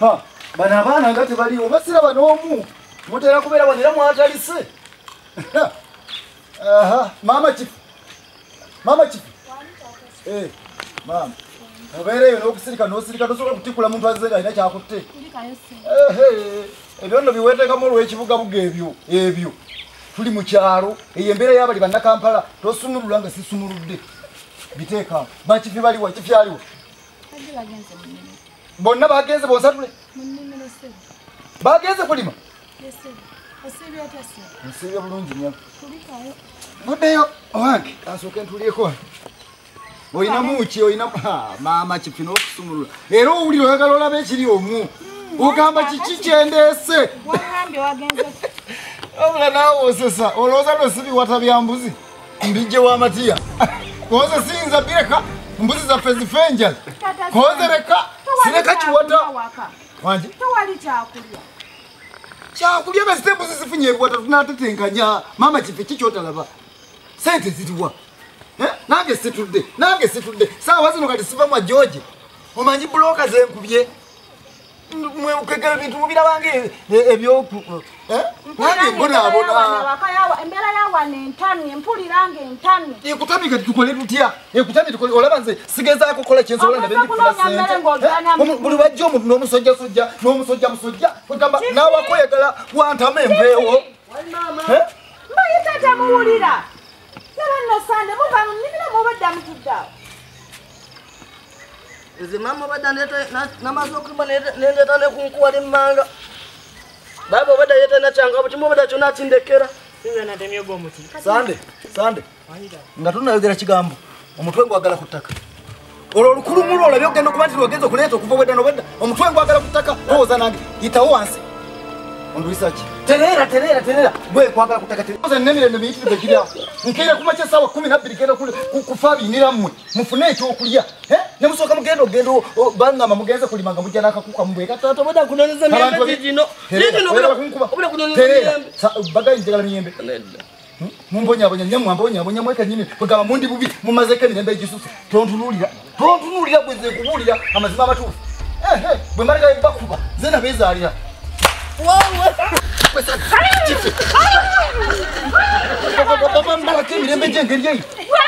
Ha, bana abana ngate bali obasira banomu. Mutera kubeera wanera mwatalise. Aha, mama chief. Mama chief. Mama. Obereyo n'okusirika n'osirika tosobola kutikula muntu azzenga alina kyakutte. Ebyo nno biweteekamu olw'ekibuga buga ebyo. Tuli mu kyalo, eyo embeera y'abali bannakampala tosumulula nga sisumuludde. Biteeka. Bakifi baliwa, kifi aliwa. Bonna bagenze bonsatule? Bagenze kulima? Nsibye bulungi nnyo. Muddeyo owange asooke ntulieko. Oyina muki oyina maama kifi n'okusumulula. Era owulira oyagala olaba ekiri omu. Ogamba kiki kyendeese. Wagambye wagenze. Obula naawe osesa olowooza lwesibiwata bya mbuzi mbijje w'amatiya. Koze siyinza bireka mbuzi zaffe zifenjala. Koze leka sireka kiwata. Wangi? Tewali kyakulya. Kyakulya besite mbuzi zifunye ebiwata tunaatetenkanya. Maama kifi kikyotalaba. Sente ziriwa? Nange situdde. Saawa zino kati siva mwa George. Omanyi buloka zenkubye. Mwe ukegera bintu mubirabange ebyoku. Nange mbona. Embeera yawana entani, empulirange entani. Ekutamika tukole tutya? Ekutamika tukole olaba nze sigezaako kola kyensobola na bendi kufuna sente. Buli bajja omuntu n'omusojja musojja. Kugamba naawe akoyagala wantama embeewo. Mbayita tamuwulira. Yabana sande muba nimira mubadda mutudda. Eze mama badda namaze okuba nendeta nekunkuwala emmanga. Baba badda yeta nachanga buti mubadda kyonna atindekera. Singa temyogo omuti. Sande. Nga tunayogera kigambo. Omutwe gwagala ku ttaka. Olwo olukulumulu olabye ogenda okuba nti lwogeza okuleeta okuva wedda n'obwedda. Omutwe gwagala ku ttaka lowooza nange yitawo wansi. Onduisaki. Terera. Gwe kwagala ku ttaka terera. Nnemirembe miyitirive giryawo. Nkeera kumakya essaawa 12 genda kufa abiyinira mmwe. Mufune ekyokulya. Ne musooka mugenda bangamba mugenze kulima nga mujja n'akakuka mubwe. Taata bada kunoniza miyembe gino. Terera. Bagayi njagala miyembe. Mumbonyabonya nnyo mwambonyabonya mweka nyini kugamba mundi bubi mumazeko emirembe egisusu. Tontunuulira bwe nze kubuulira amazima amatuufu. Bwe mbaleka bakuba nze nabeezaalira. Papa mbala ke mirembe jengeri yeyi.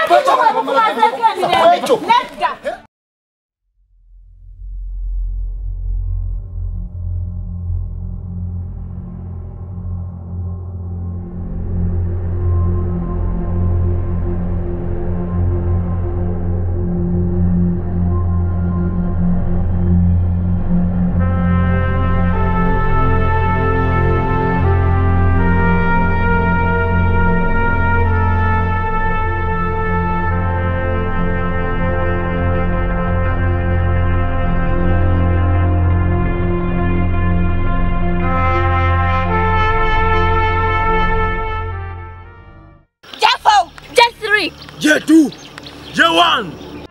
J2, J1.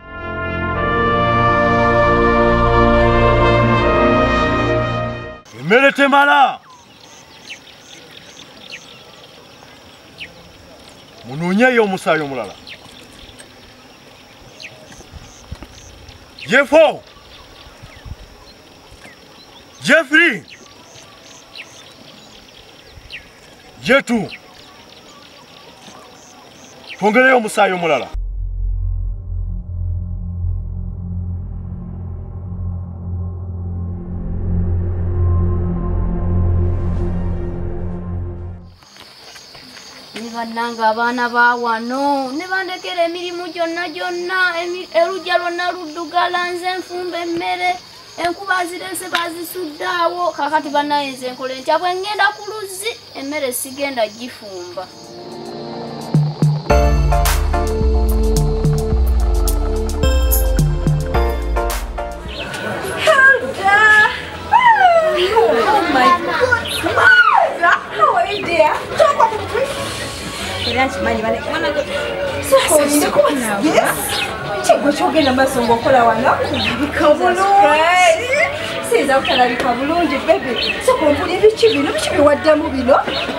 Emmere temala. Munoonyeyo omusaayi omulala. J4, J3, J2. Twongereyo omusaayi omulala. Nibannanga abaana ba wano ne bandekera emirimu gyonna erujja lwonna luddugala nze nfumba emmere enkuba zirese bazisuddaawo kakati bannayenze enkola enkya bwe ngenda ku luzzi emmere sigenda gifumba. Oh my God. Mother, how are you dear? Yes. Chogenda masongo kola wana kabulungi. Siza utalabika bulungi baby. So kompuli bichi waddamu bino.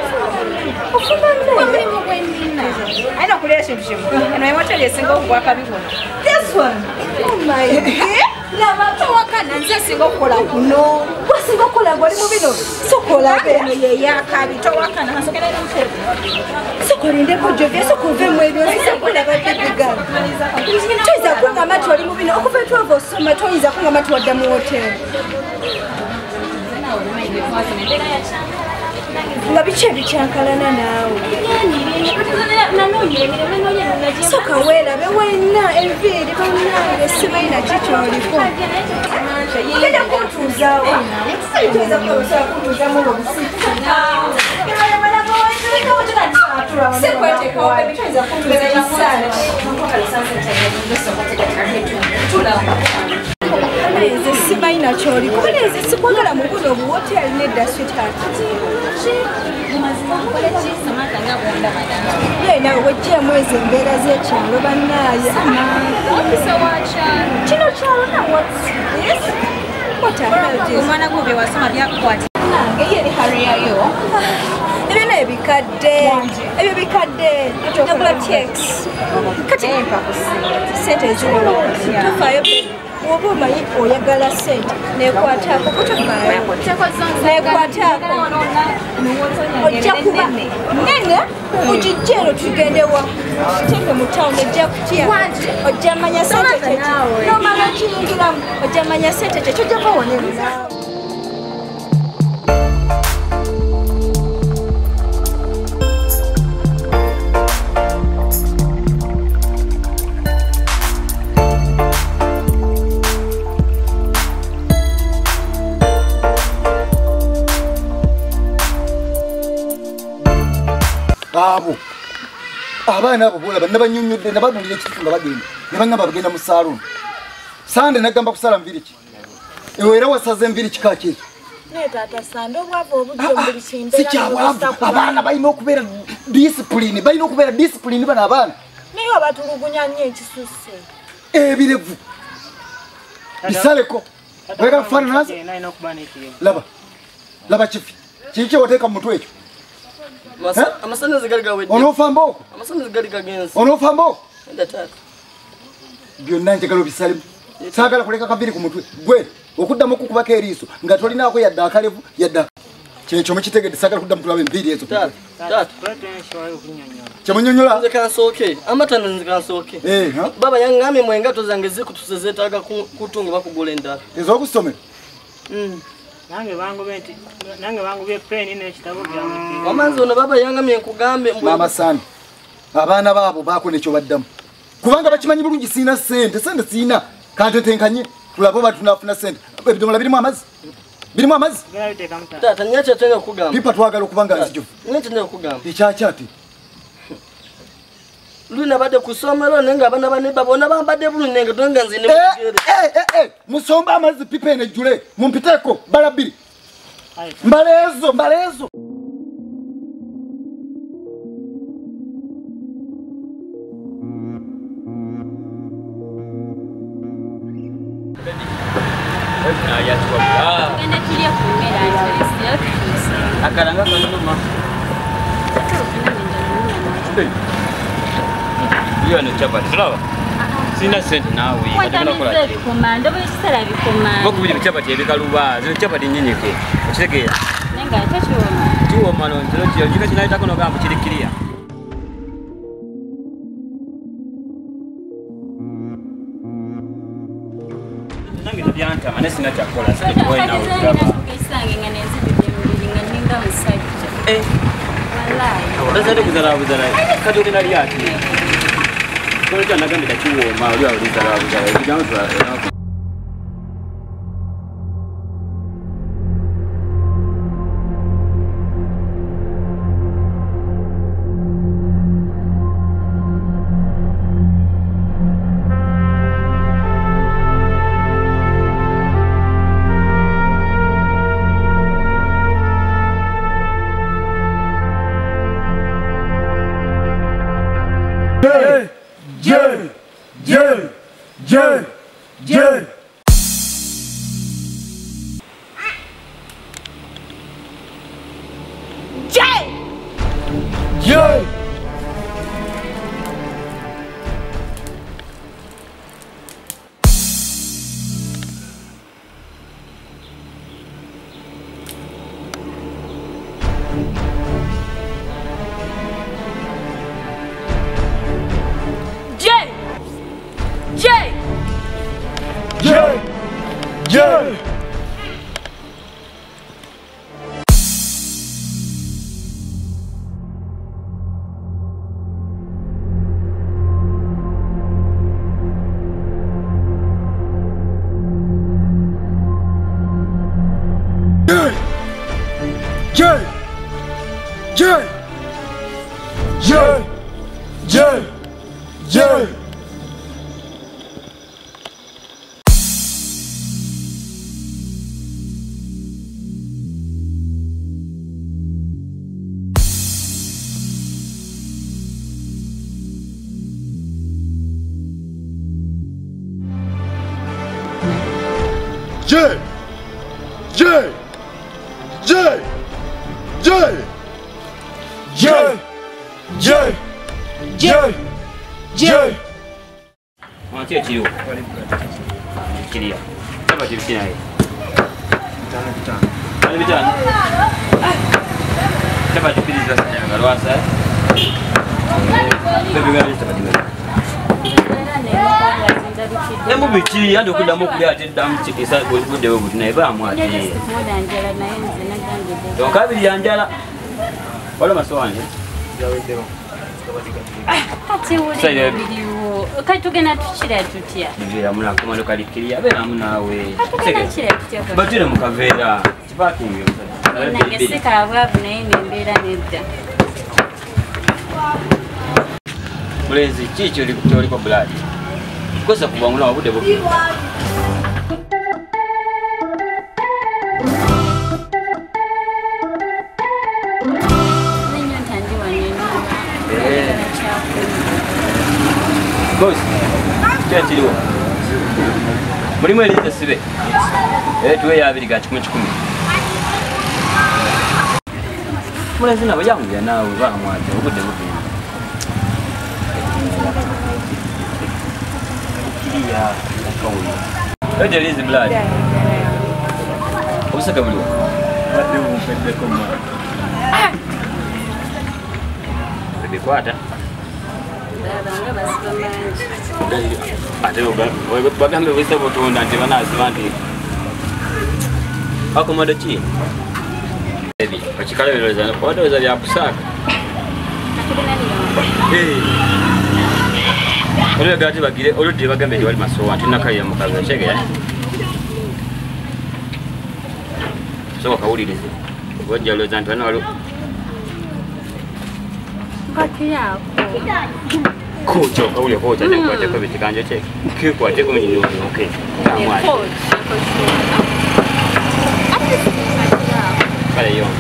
I know kulesha bishimu. And I want to listen go work abibona. This one. Oh my God. Laba towakana nze singa okukola kuno. Wasinga okukola ng'oli mu bino. Sokola beno ye yakabi towakana hasokera n'omuteeko. Sokolindeko gyovye sokovemu ebyo sisakola babibiga. Toyinza kungamba nti oli mu bino okuva etwava osoma toyinza kungamba nti wadda mu hoteri. Nga biki ebikyankalana naawe? Soka weerabe wenna enviiri bonnange sibalina kikyoliko. Genda kuntuuzaawo. Toyinza kuntuuzaamu obusiku. Sekweteekawo bebi toyinza kuntuuza ebisaala. Nze sibalina ky'oliko. Nze sikwagala mu buno obuwoteri nedda sweetheart. Ye nawe wejjamu ezo embeera z'ekyalo bannaaye. Kino kyalo omwana gwo bye wasoma byakukwata. Nange yeri hariyayo. Ebyo ebikadde. Ebyo bikadde. Nakula tex. Kati sente eziriwo. Tofaayo woba omanyi oyagala sente nekwataako kutofaayo nekwataako ojja kuba nene ogijja eno tugendewa kiteeke mu tawuni ojja kutya ojja manya sente kyeki nomala kiyingiramu ojja manya sente kyeki ojja bawonera. Abo abaana abo bola nabanyonyodde nabadulira ekifu nga bagenda ne bangamba bagenda mu saloon sande nagamba kusala mviriki era wasaze mviriki kaki ne tata sande obwavo obudde mbuli kimbera sikyabwavu abaana balina okubeera discipline bana abaana naye abatulugunya nnyo ekisusse ebirevu bisaleko wega kufaanana laba kifi kiki wateeka mu mutwe ekyo Amasanyalaze gali gawedde. Onofambo? Amasanyalaze gali gagenze. Onofambo? Enda tata. Byonna njagala obisalimu. Saagala kuleka kabiri ku mutwe. Gwe okuddamu okukubako eriiso nga tolinaako yadda akalevu yadda. Kyekyo mukitegedde saagala kuddamu kulaba embiri ezo. Tata. Kyemunyonyola? Nze kansooke. Amatano nze kansooke. Baba yangamye mu engato zange zikutuze zeetaaga kutunga bakugula endala. Ez'okusomera? Nange bangubye pen n'ekitabo byange. Wamanzi ono baba yangamye nkugambe Mama Sandi. Abaana baabo baako nekyo baddamu. Kubanga bakimanyi bulungi siina sente siina. Kantetenkanye tulabo batunafuna sente. Ebidomola birimu amazzi. Birimu amazzi? Tata nyacha tenga kugamba. Pipa twagala okubanga nzijufu. Nyacha tenga kugamba. Ekyaki Luna bade kusomero nenga abana bane babona bambade bulu nenga tonga nzine mugere. Musomba amazzi pipa ene jule. Mumpiteko balabiri. Mbalezo. Akaranga kanuma. Iyo ni chapati lawa. Sina sente nawe. Watanze bikomando bisala bikomando. Bakubye chapati ebikaluba, zino chapati nyenyeke. Okitegeera. Nenga tachiwoma. Chiwoma no nziro chiyo jika kinaita kono gambo kirikiria. Nange byanta ane sina chakola sike boy na ugaba. Kisange nganezi bilinga ninga musajja. Wallahi. Ndazade kuzara kati oli nali ati. Kono cyana gambe tachiwoma oli awulizara bigambo twa. Mwantia chiliwa. Chilia. Chapa chipsi naye. Vitano. Chapa chipsi sasa ngarwasa. Bebe gari chapa chipsi. Emu bichi yando kudamu kuli ati damu chikisa kude wewe tunaiba amwati. Donc kabili yanjala. Wala maswani. Kati ule video katugena tuchira tutia Nivira muna komando kalikiria bera munawe tuchira tutia batire mukavera kipaki ngyo nangeseka ababu na ine mbera nedda Mulenzi chicho likutori kwa blood kosa kubangula wabude bo Boss, chachiliwa. Muri mweleze sibe. Tuwe yabiri gachi 10. Mulenzi nabo yangu nawe bamwaje ubude bubi. Kiriya akawi. Ede lizi blood. Obusaka buliwa. Bade umpende koma. Bebe kwata. Ate bagambe wese botonda nti banazi banti akomada chi ebi achikala beleza kwata weza ya kusaka ole gati bagire oludi bagambe ndi bali masowa tinakaye mukaza chege so kawulirize gonja loza nti bana walo kati yako Kocho kaule kocha kwa teko bitikanje cheke kiko ateko mnyinyo okay tamwa pale yo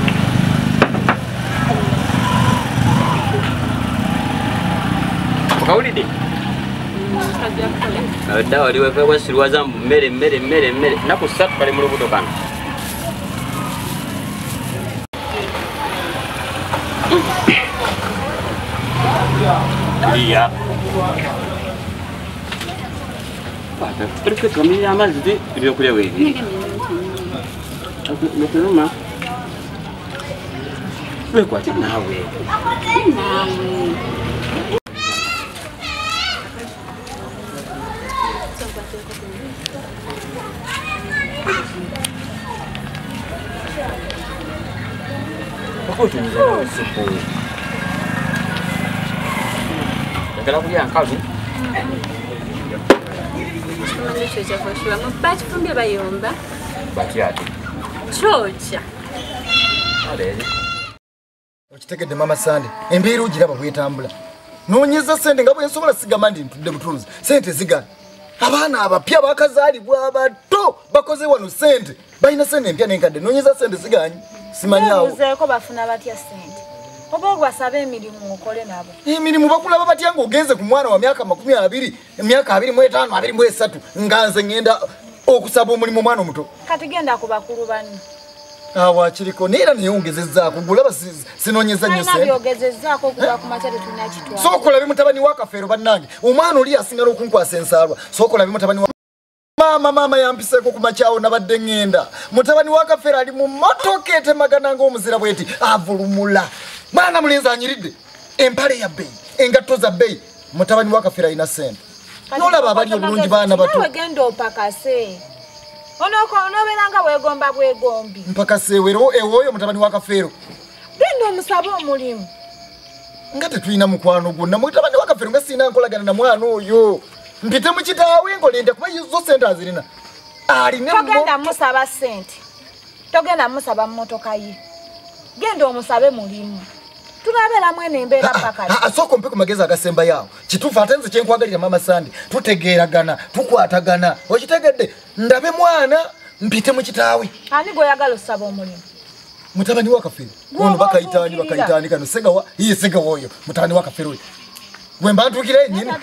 kaulide dawa liwe kwa sirwa zambu mere nakusatu pale murubuto kana Iya. Perché come la mazzi di quelle vedi? Lo ferma. Lo qua c'è nawe. Poi tu mi dai il Kalau dia kalu. Chumande chocha kwa shwa mbachi kumbe bayomba. Baki ati. Chocha. Alele. Okitegedde mama Sande. Embeera ogiraba bwetambula. Noonyeza sente nga bwe nsobola sigamba ndi ntudde butunuzi. Sente zigana. Abaana abapya bakazaalibwa abato bakoze wano sente. Balina sente empya n'enkadde. Noonyeza sente ziganye. Simanyawo. Uzeeko bafuna batya sente. Oba ogwasaba emirimu okole nabo. Emirimu bakulaba batya ng'ogenze ku mwana wa myaka 20, emyaka 25, 23 nga nze ngenda okusaba omulimu mwana omuto. Kati genda ku bakulu banne. Awa kiriko neera neyongezezzaako gulaba sinoonyeza nnyo sente. Byogezezzaako okuva ku makyali tulina kitwala. Sooka olabe mutabani wa Kafeero bannange. Omwana oli asinga okunkwasa ensaalwa. Sooka olabe mutabani wa Mama yampiseeko ku makyawo nabadde ngenda. Mutabani wa Kafeero ali mu motoka etemagana ng'omuzira bweti avulumula. Mwana mulenzi anyiridde. Empale ya bbeeyi, engatto za bbeeyi. Mutabani wa Kafeero alina sente. Nolaba abali obulungi baana bato. Nawe genda opakase. Onobeeranga bwegomba bwegombi. Mpakase ewoyo mutabani wa Kafeero. Genda omusaba omulimu. Nga tetulina mukwano gwonna. Mutabani wa Kafeero nga sina nkolagana na mwana oyo. Mpite mu kitaawe ngolinde kuba zo sente azirina. Alina togenda musaba sente. Togenda musaba mmotoka ye. genda omusabe mulimu tunabeera mwene embeera paka asooka ompe ku magezi agasemba yawo kituufu ate nze kyenkwagalira mama Sandi tutegeeragana tukwatagana okitegedde ndabe mwana mpite mu kitaawe ani gweoyagala osaba omulimu mutabani wa Kafeero ono bakayitaani kano segawa iye segawa oyo mutabani wa Kafeero gwe mba ntuukire ennyini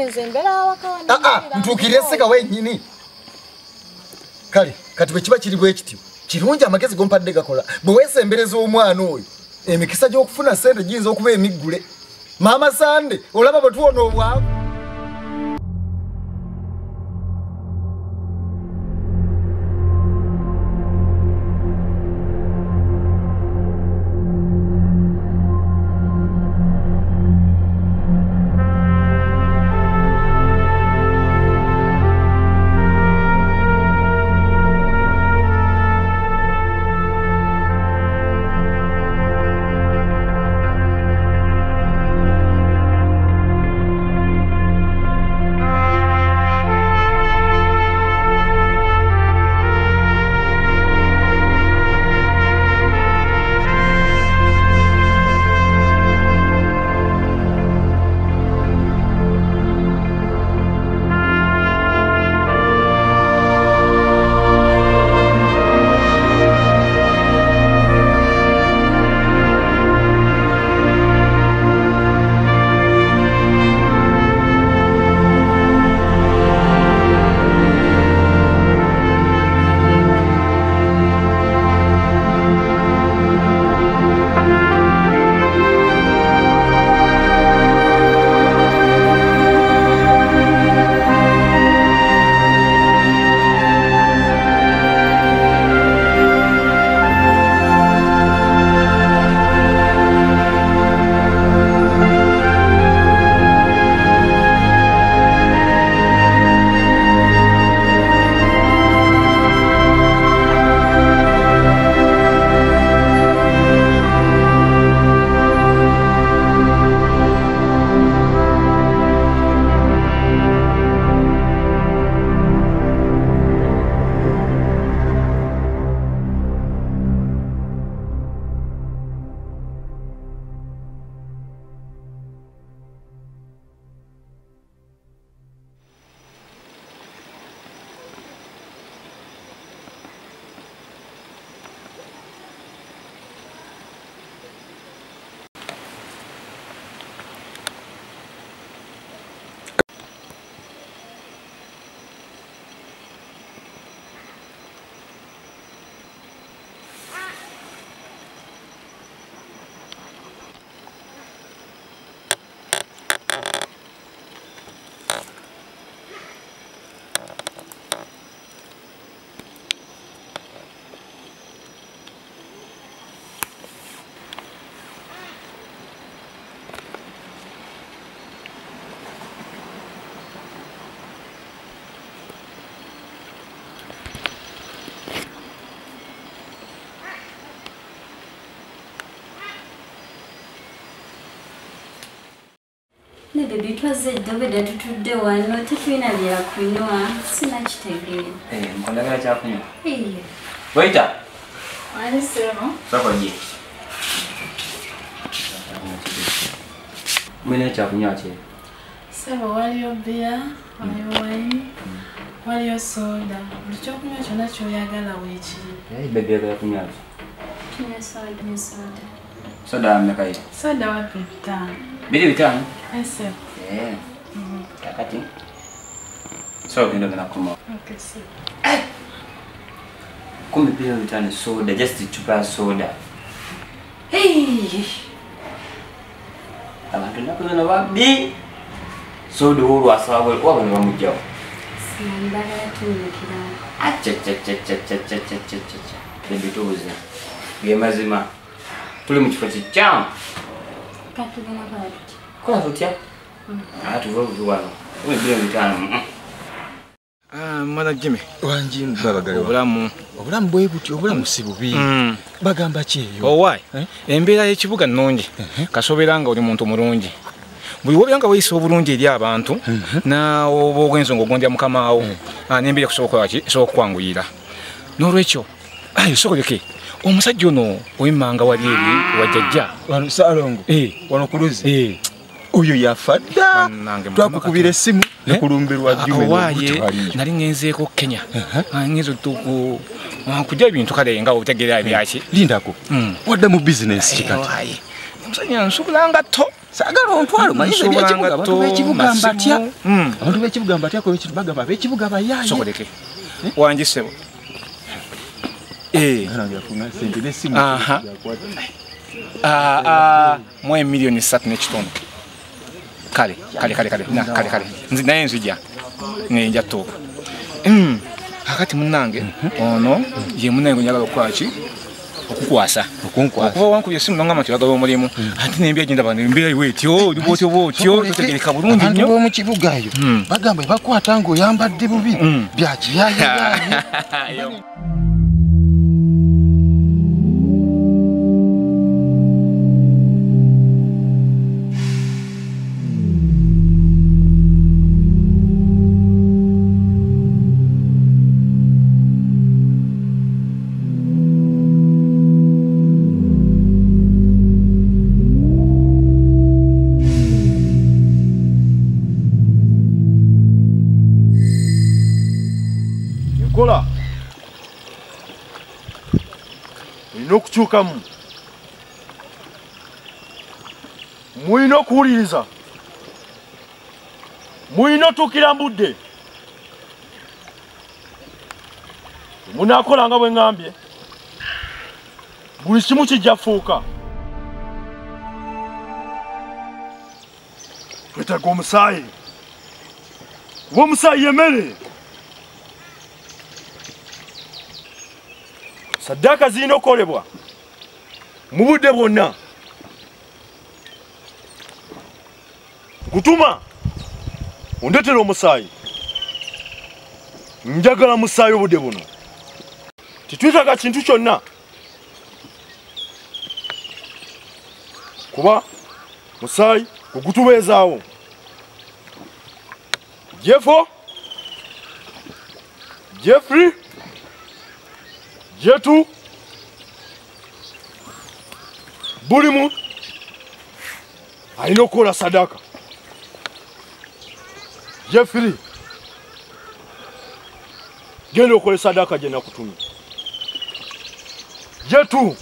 ntuukire segawa ennyini kale kati bwe kiba kiri bwe kityo kirungi amagezi gompadde gakola bwe weesembereza omwana oyo emikisa gy'okufuna ssente giyinza okuba emiggule mama Sande olaba bwe tuwona obwavu Ne baby twaze dobeda tutudde wano tufina bya kunywa sina kitegeera. Mkondagala cha kunywa. Waiter. Ani sema? Sasa je. Mwenye cha kunywa che. Sema waliyo beer, waliyo wine, waliyo soda. Bulicho kunywa kyonna kyoyagala weekiri. Baby ya kunywa. Tunywe soda. Soda mmeka hiyo. Soda wapi bitano? Bili bitano? Ese. Kakati. So ndio nakuma. Okay, sir. Kumbe pia bitano soda, just chupa soda. Hey. Abantu nakuzana babi. Soda huru asawe wabone bamujjawo. Simbagala tunyukira. Bitubuze. Gemazima. Tuli mu kifo kikyamu. Katugana bali. Kola tutya? Tuvuga wano. Wewe bila mitano. Mwana Jimmy. Wanjini babagale. Obulamu bwe buti obulamu si bubi. Bagamba ki eyo? Owai. Embeera y'ekibuga nnungi. Kasoberanga oli muntu mulungi. Buli wobyanga weyisa obulungi eri abantu na obwenzo ng'ogondya mukama wo. N'embeera kusobola kwanguyira. N'olwekyo sokoleke omusajja ono ow'emmanga wali eri wajjajja wano Salongo wano kuluzi oyo yafadda twakukubira essimu nekulumbirwa jjuwe nali ngenzeeko Kenya ngenze tuku kujja ebintu kale nga obutegeera ebyaki lindako wadde mu bizinesi kikati omusajja nsubula ngatto sagala ontwalo mayinza ebyekibuga abantu b'ekibuga mbatya abantu b'ekibuga mbatya ko bagamba ab'ekibuga bayaaye sokoleke wanjisebo mwe milioni 3 n'ekitundu kale nzi naye nzija nenja tuuka akati munnange ono ye munnange njagala okukwaki okukwasa okuba wankubye essimu nongamba nti wagaba omulimu ate nembya gyendaba nembeera bwetyo bwotyo totegereka bulungi nnyo mu kibuga eyo bagamba bakwata ng'oyambadde bubi byakiyayayaye okukyukamu muyina okuwuliriza muyina otuukira mbudde munaakola nga bwe ŋŋambye buli kimu kijja fuuka twetaaga omusaayi kuba omusaayi yemmere saddaaka zirina okukolebwa mu budde bwonna kutuma ondetera omusaayi njagala musaayi obudde buno titwetaaga kintu kyonna kuba musaayi gugutubeezaawo Jeffrey Jetu bulimu alina okukola sadaka Jeffrey genda okola sadaka gye nakutumye Jetu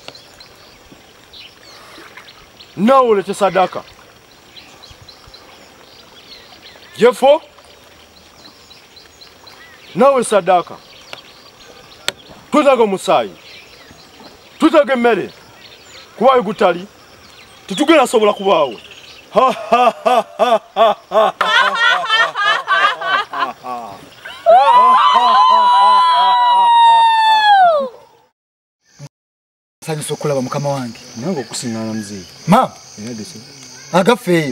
nawe olete sadaka Jeffo nawe sadaka twetaaga omusaayi twetaaga emmere kubaayo gutali titugenda sobola kubaawo nsanyusa okulaba mukama wange nange okusiŋŋaana muzeeyi maama agafeeyo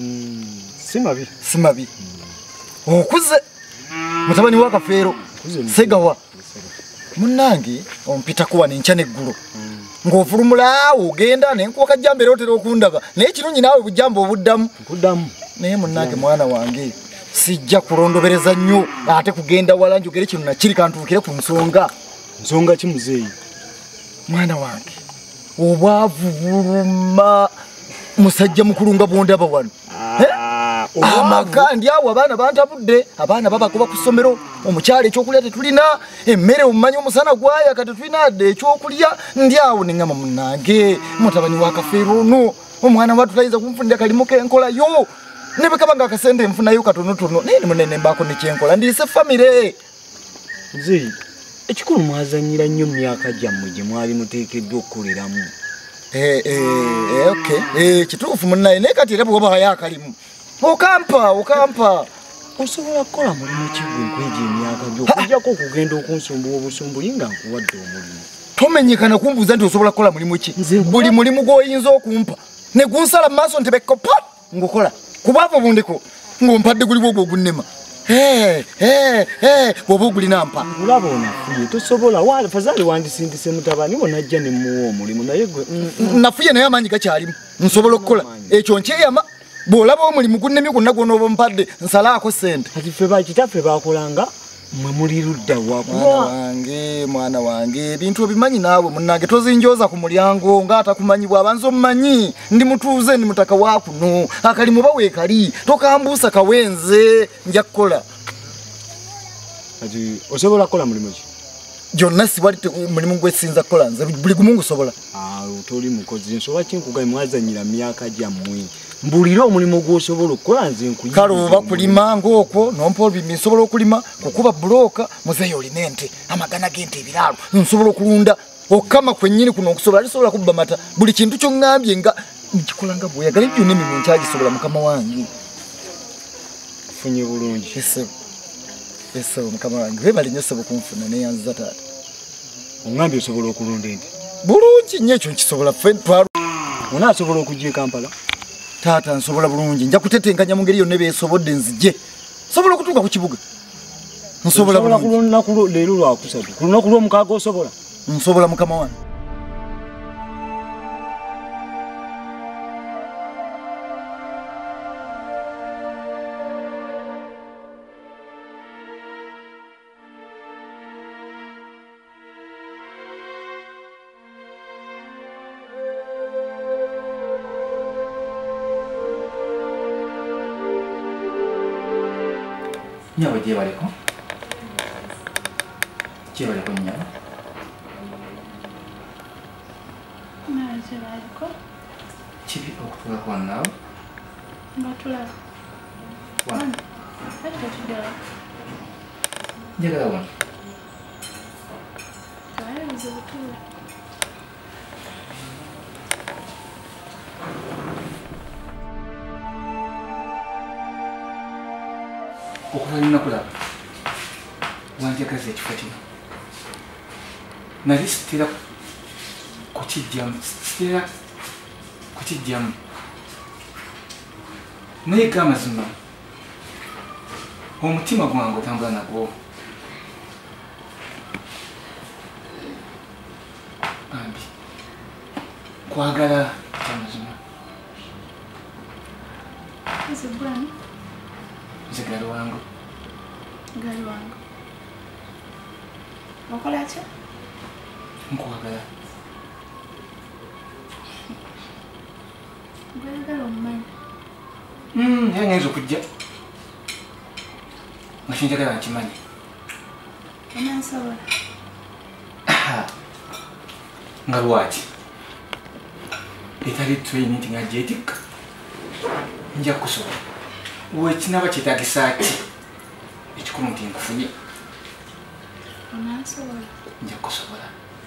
si mabi okuze mutabani w'akafeero segawa munnange ompitako wano enkya n'eggulu ng'ofulumulaawo ogenda nenkuwa kajjambeera otera okundaba naye kirungi naawe bujjamba obuddamu naye munnange mwana wange sijja kulondobereza nnyo ate kugenda wala njogere kino nakiri kantuukire ku nsonga ki muzeeyi mwana wange obwavu buluma musajja mukulu nga bwondaba wano amaka ndi awo abaana bantabudde abaana babagoba ku ssomero omukyala ekyokulya tetulina emmere omumanyi omusana gwaya kati tulina adde ekyokulya ndi awo neŋŋama munnange mutabani w'akafeero ono omwana wattu tayinza kunfunira kalimu kenkolayo ne bwe kaba nga akasente nfunayo katonotono naye nemunene mbaako nekyenkola ndiise famire muzeeyi ekikulu mwazanyira nnyo myaka gyammwe gye mwali muteekeddwa okukoleramu kituufu munnaye naye kati era bwoba wayo akalimu okampa osobola kukola mulimu ki gwe nkweja emyaka gyo okujjako okugenda okunsumbuwa obusumbuli nga nkuwadde omulimu tomenyekana kumbuuza nti osobola kukola mulimu ki buli mulimu gw'oyinza okumpa ne gunsala mu maaso ntibekkopa ngukola kubaavu bundiko ng'ompadde guli bwogwo ogunnema bw'oba ogulina mpa olaba onafuye tosobola fazaali wandisindise mutabani wonajja ne muwa omulimu naye gwe nafuye naye amaanyi gakyalimu nsobola okukola ekyo nkyeyama bw'olaba omulimu gunnemye gwonna gw'onooba ompadde nsalaako ssente kati ffe bakitaffe bakolanga mwe muri ludda mwana wange ebintu obimanyi naawe munnange tozinjoza ku mulyango ng'atakumanyibwa abanza omumanyi ndi mutuuze ndi mutaka wa kuno akalimu baweekali tokambuusa kawenze nja kukola kati osobola kukola mulimu ki gyonna siwali mulimu gwesinza kukola nze buli gumu ngusobola toli mukozi nsobola kinkugaye mwazanyira myaka gyammwe mbulira omulimu gw'osobola okukola nze nkuyiga kale oba kulima ng'okwo nompa olubimbi nsobola okulima kukuba bulooka muzeeyo olina ente amagana g'ente ebiraalo nsobola okulunda okukama kwennyini kuno okusobola lisobola kubba mata buli kintu ky'oŋŋambye nga nkikola nga bw'oyagala byonna emirimu nkyagisobola mukama wange funye bulungi esebo mukama wange webale nnyo sebo kunfuna neyanziza taata oŋŋambye osobola okulunda ente bulungi nnyo ekyo nkisobola ffe onaasobola okujja e Kampala taata nsobola bulungi nja kutetenkanya mu ngeri yonna beesobodde nzije nsobola okutuuka ku kibuga nsobola bulungi leero lwakusatu ku lunaku lw'omukaaga osobola nsobola mukama wange nyawe gyebaleko nyawe kibi okutulako naawe njagala wano okuva lunakulaba wanjagaza ekifo kino nali sitera kukijjamu naye gamazima omutima gwange otambula nagwo bambi kwagala kyamazima nze gali wangu okola ki nkwagala gwagala omumanyi era ngenza okujja nga kinjagala nkimanyi onansobola nga lwaki etali training nga gyetikka nja kusobola wekinaba kyetagisa ki ekikulu nti nkufunye onansobola nja kusobola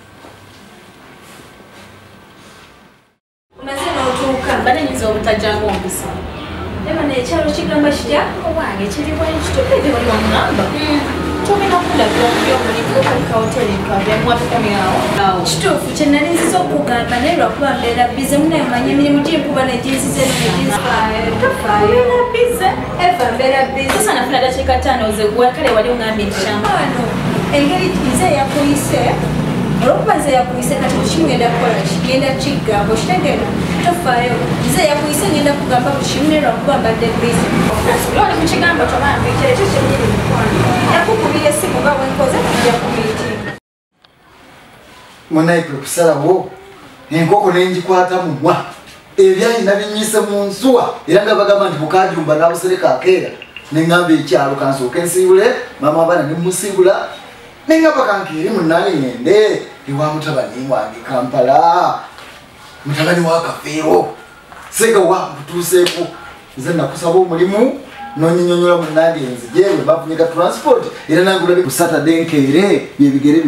omaze n'otuuka banenyiza obutajjangu ompisa eba nekyalo kigamba kitya owange kiri bwekitopede wali wamugamba togenda kulagira okubyomulimo okalika hoteri nkavemwatukomyawo kituufu kyenali nziza okugamba naye lwakuba mbeera bize munayemanyi emirimu gy'enkuba neginzize tofaayo bize eva mbeera bize osanafuna dakiika 5 zegwa kale wali ongambye ntikyamano engeri nze yakuyise olwokuba nze yakuyise kati bukimu ngenda kukola kigenda kigambo kitegeera tofaayo nze yakuyise ngenda kugamba bukimu naye lwakuba mbadde bize oli kukigambo tobambi kyekyo kyenyini yakukubira esimu nga wenkoze kujja kumiitinga munaye kwe kusalawo enkoko nengikwata mumwa ebyayina binyise mu nsuwa era nga bagamba nti bukajumba nabusereka akeera neŋŋamba ekyalo kansooka ensiibule maama abaana nemusiibula neŋŋamba kankeeri munange ŋende ewa mutabani wange Kampala mutabani wa kafeero segawa mbutuuseeko nze nakusaba omulimu nonyinyonyola munange nzijewe bafunyiga transport era nangulabe ku Saturday nkeere byebigere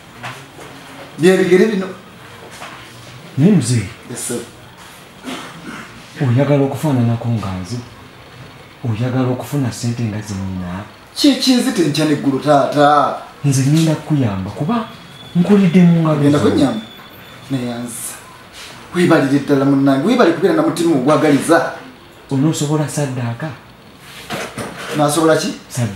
bino nimze oyagala okufaananako nga nze oyagala okufuna ssente nga zennyina kikinzite nkya neggulu taata nze ngenda kukuyamba kuba nkolidde mu ngalo genda kunyamba neyanza wibalire ddala munnange wibali kubeera na mutima ogwagaliza onoosobola saddaaka nasobola ki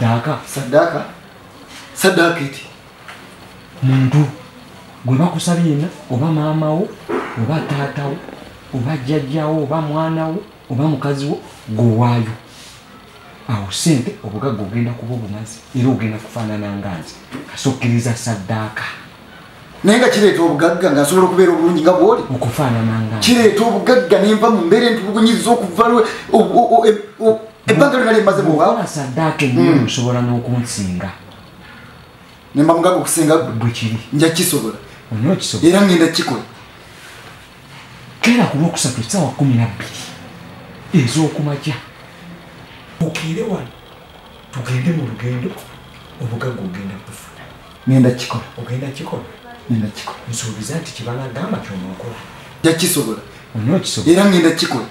saddaaka eti muntu gwe bakusabye yenna oba maamawo oba taatawo oba jjajjawo oba mwanawo oba mukaziwo gwowaayo awo sente obugagga ogenda kuba obumazi era ogenda kufaanana nganze kasokkiriza saddaaka naye nga kireeta obugagga ng'asobola okubeera obulungi nga bw'oli okufaanana nganze kireeta obugagga nenva mu mbeera entulugunyiza okuva ebbanga lyonna lyemmaze muwa saddaaka ennyo osobola n'okunsinga nemba mugagga okusinga bwe kiri nja kisobola onookisobola era ngenda kikola keera ku lwokusatu essaawa 12 ez'okumakya okiire wano tugende mu lugendo obugagga ogenda kufuna ngenda kikola ogenda kikola ngenda kikola nsuubiza nti kibanagamba kyonookola nja kisobola onookisobola era ngenda kikola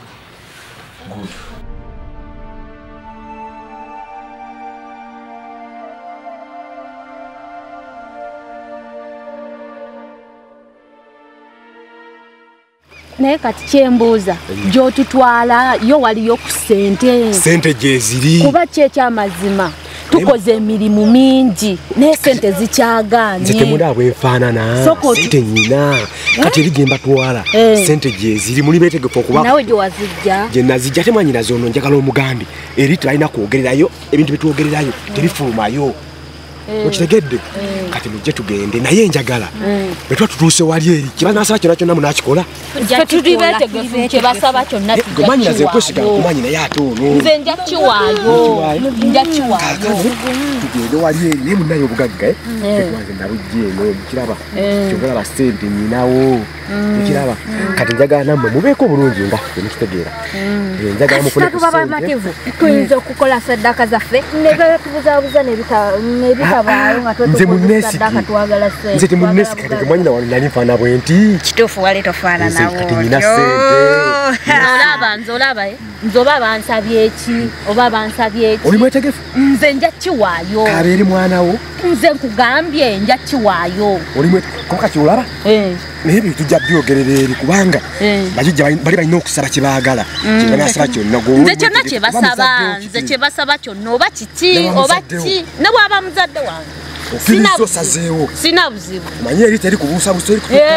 naye kati kyembuuza gy'otutwala yo waliyo ku sente gye ziri kuba kyekyamazima tukoze emirimu mingi naye sente zikyagaanye nze temuli abo enfaanana sente nyina kati eri gye mbatwala sente gye ziri muli beetegefu okuba nawe gye wazijja gye nazijja temanyi nazo ono njagala omugambi eri tebalina kwogererayo ebintu byetuwogererayo tebifulumayo okitegedde kati mujje tugende naye njagala bwe tuba tutuuse wali eri kiba nasaba kyonna kyonna munakikola tuli beetegefu kyebasaba kyonna gomanyi naze nkwesiga kumanyi naye ate ono nze nja kiwaayo tugende wali eri naye munayo obugagga wange nabujja eno mukiraba kyogolaba sente nyinawo mukiraba kati njagala nammwe mubeeko obulungi nga nemukitegeera njagala mufune bamativu tuyinza okukola saddaaka zaffe nebetubuzaabuza nebitabaayo nga twesaddaaka twagala sente nze temunesi kati gemwanyina wano nali nfaana bwe nti kituufu wali tofaananawo kati nyina sente nze olaba nze oba bansabye eki oba bansabye eki oli mwetegefu nze nja kiwaayo kabeeri mwanawo nze nkugambye nja kiwaayo oli mwetegefu kati olaba naye ebyo tujja byogerera eri kubanga bali balina okusaba kye baagala kyebanasaba kyonna nze kyonna kyebasaba nze kyebasaba kyonna oba kiki oba ki ne bwaba muzadde wange okiriza osazeewo sina buzibu manye eri teri kubuusabusa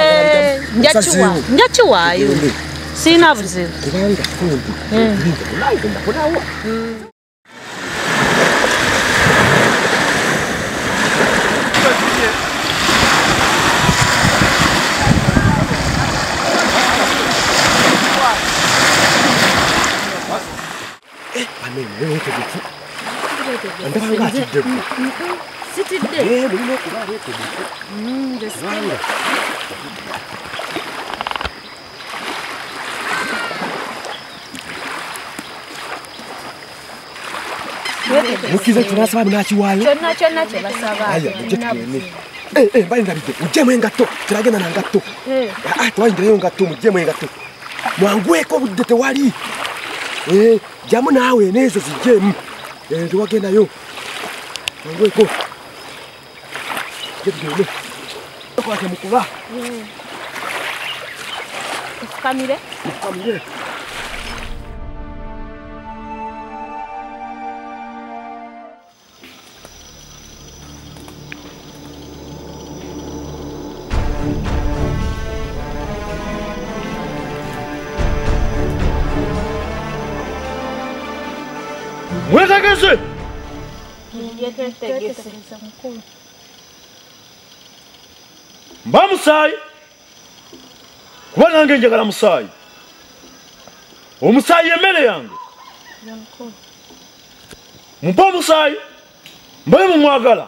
nja kiwaayo sina buzibu kubanga kumpi nange nakonawo ndabanga atiddeku sitidde mulina okuba abeetegefu kubanga mukiza tunasaba munakiwaayo kyonna kyebasaba aya mujje tugende mbali ndabidde mujjemu engatto kiragenda na ngatto twayingirayo ngatto mujjemu engatto mwangweko obudde tewali jamu naawe neezo zijjemu tewagendayo mwangweko tugende kwate mukula tufukamire mwetegese mba musaayi kuba nange njagala musaayi omusaayi emmere yange mumpa omusaayi mbaye mumwagala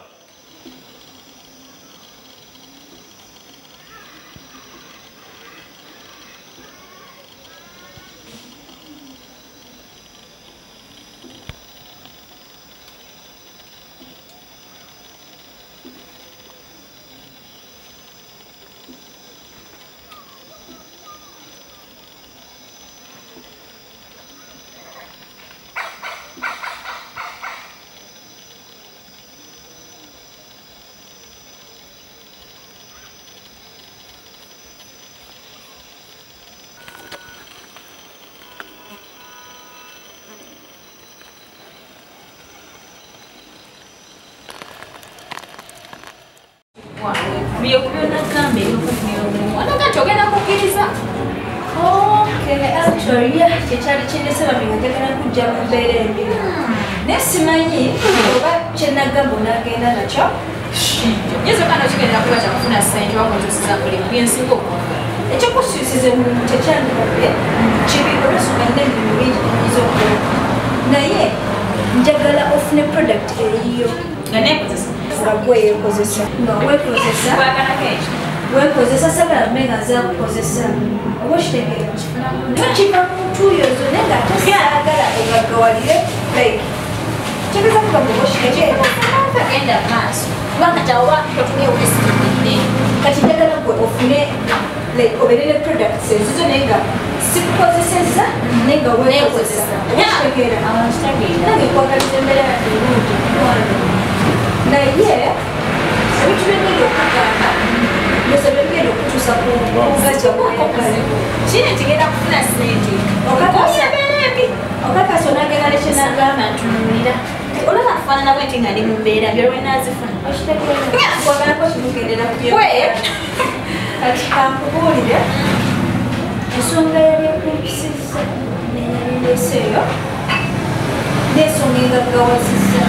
Actually, yeah, nesimanyi oba kyenagamba onagenda nakyo yezo kana kigenda kuba kyakufuna ssente wamutuusiza mulimu byensinga okwagala ekyokusuusize muntu tekyandibadde kibi olwensonga nina emirimu bingi nyinza okukola naye njagala ofune product eyiyo nga neekozesa gweyekozesa wekozesa wekozesa sagala menga nzakukozesa oba okitegeera tokiva mutuuyozo naye nga tesaagala egaggawalire like tegeza kugamba oba okitegeera maaso kubanga kyawa totunewulesiridde kati njagala gwe ofune oberere products ezizo naye nga sikukozeseza naye nga wekozesa okitegeera nange kwagaliza embeera yadde naye ebintu byengenda okugamba ndoza byengenda okutuusa kugajja kiri ntigenda kufuna sente okakasaembi okakasa onagenda nekyenagamba ntunulira olaba nfaanana bwe nti nga ndi mu mbeera byolwenazifuna kwagalako kimugendera kati kankubuulire ensonga yali ekumpisiza nenaleeseeyo n'ensonga engaggawazizza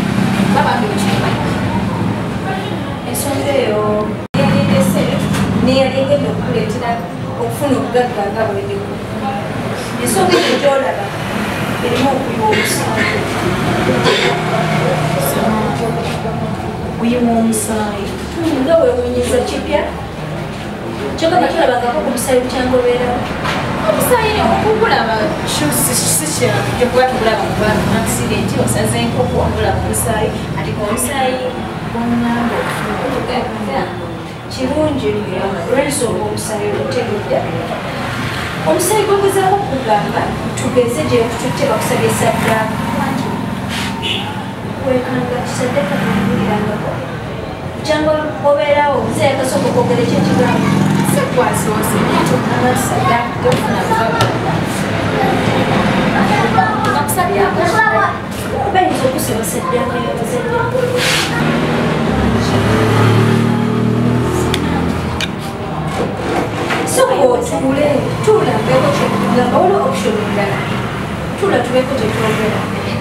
ensonga eyo yalireeseeyo neyali engenda okuleetera okufuna obugagga nga bwendiku ensonga eyo gyolaba erimu okuyiwa omusaayi kuyiwa omusaayi nga wewunyiza kipya kyokka nga tulabangako ku musaayi bukyangobeerawo omusaayi okugulaba sikyakuba tugulaba kuba accidenti osaze enkoko wagulaba omusaayi ati omusaayi gwongamba okufuna kirungi olwensonga omusaayi ogutegedde omusaayi gwegezaako okugamba tugeze gyekututte bakusabye saddaaka wekanga kisaddaaka gwebuulirangako cyangwa obeerawo omusaayi akasooka okwogera ekyekigambo sekwasoose nayekyokanga saddaaka tofuna bayinza okusaba saddaaka yabazadde sokootule tulambeko kyekugamba waliwo option endala tula tubeko kyetwogera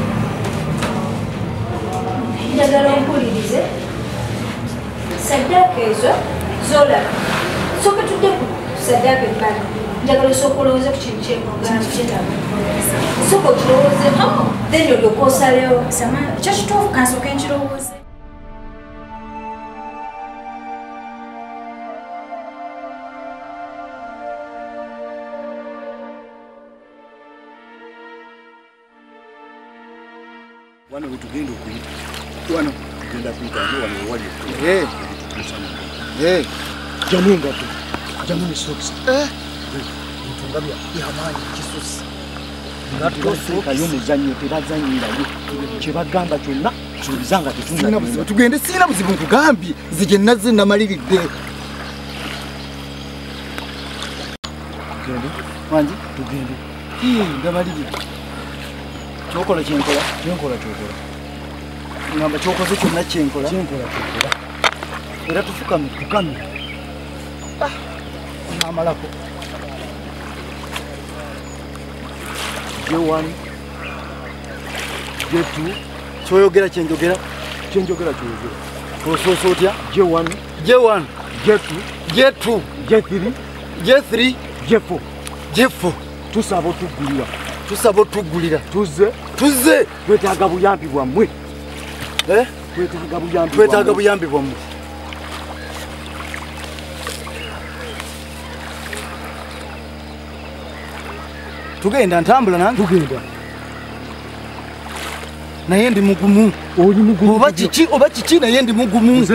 njagala ompulirize saddaaka ezo zolaba soka tudde ku saddaaka ebbala njagala osooka olowooze ku kintu kyekugamba soka okirowoozeho then olyoka osalewo ekyo kituufu kansooka enkirowooze wano wetugenda okuyita wano tugenda kuyita wano wali jamu engato jamu nesokisi ntungabya yamaanyi kisusi kayo muzanyo tebazanyirayo kyebagamba kyonna suubiza nga tetunabuzima tugende siina buzibu nkugambye nze gye nazze namaliridde wangi tugende ndamaliridde kyokola kyenkola kyenkola kyokola ngamba kyokoze kyonna kyenkola era tufukame tukame namalako J1 J2 kyoyogera kyenjogera kyeyogera osoosa otya J1 J1 J2 J2 J3 J3 J4 J4 tusaba otuggulira tuzze twetaaga buyambi bwammwe twetaaga buyambi bwammwe tugenda ntambula nange tugenda naye ndi mugumu oba kiki naye ndi mugumu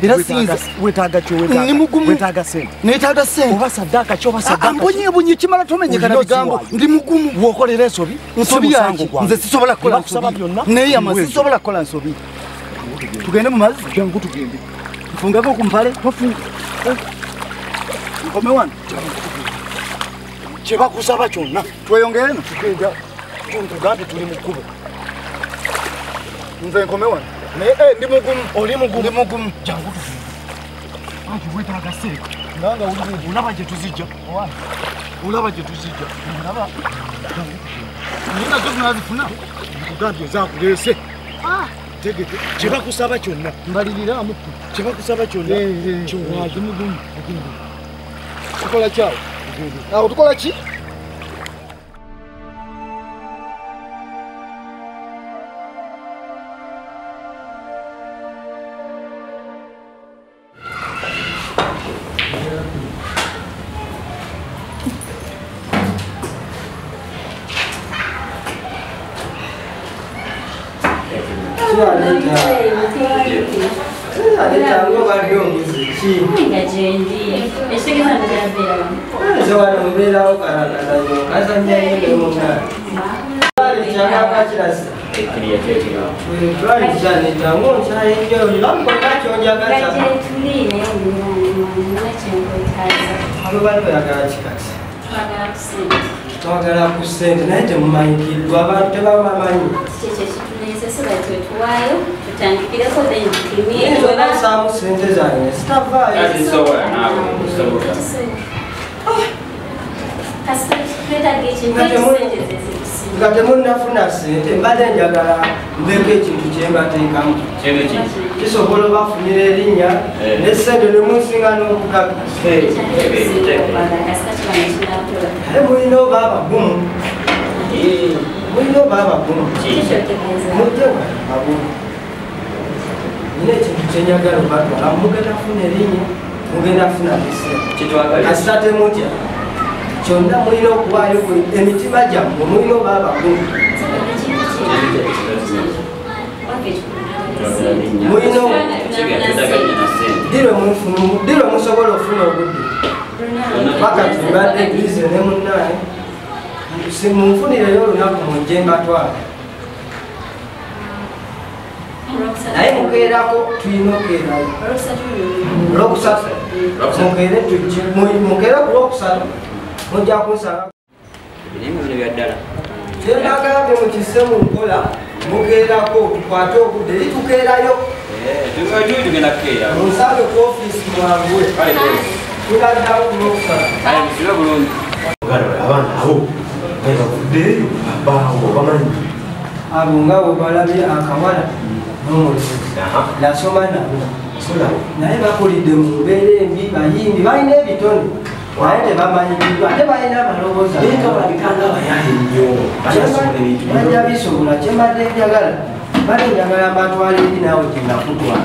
netaaga sentembonyebonye kimala tomenyekana bigambo ndi mugumu bwokolera ensobi nsobi yaki nze sisobola kukola neyama sisobola kukola nsobi tugende mu mazzi nfungako ku mpale nkome wano kyebakusaba kyonna tweyongereno tugambe tuli mu kkubo nze nkome wano ndi mugumu oli mugumu ndi mugumu jangu tugende anti wetaaga sente nanga olaba gye tuzijja olaba gye tuzijja nazo tunazifuna nkugambye nzakulese tegete kyebakusaba kyonna mbaliriramu kyebakusaba kyonna kyowaje mugumu tukola kyawo awo tukola ki twagala ku ssente naye temumanyikirwa abantu tebabamanyi zonasaamu ssente zange zitavaayo nga temunnafuna ssente mbadde njagala mbeeko ekintu kyembateekamu kisobola obafunira erinnya n'essente nemunsinga n'obugaga ate mulina oba abagumu mulina oba abagumu mujjewa abagumu nina ekintu kyenyagala obatwala mugenda funa erinnya mugenda funa essente kasita temutya kyonna mulina okuwaayo emitima gyammwe mulina oba abagumu mulina dirwe musobola ofuna obudde pakati mbadde eglize ne munnaye simunfunireyo olunaku mujje mbatwala naye mukeerako tulina okeerayo olwokusatu mukeere tujje mukeere ku lwokusatu mujja kunsala kyembagambye mukisse mu nkola mukeerako tukwate obudde eri tukeerayo munsange ku ofiisi mwanguwe tuladdawo ku lwokusatu abaana abo bavuddeeyo abaawo bamanyi abo nga bwe balabye akawala n'omulimu nasoma nabo naye bakulidde mu mbeera embi bayimbi balina ebitone naye tebamanyikiddwa ate balina amaloboozi bajja bisobola kyembadde njagala bale njagala mbatwala eri naawe gyenakutwala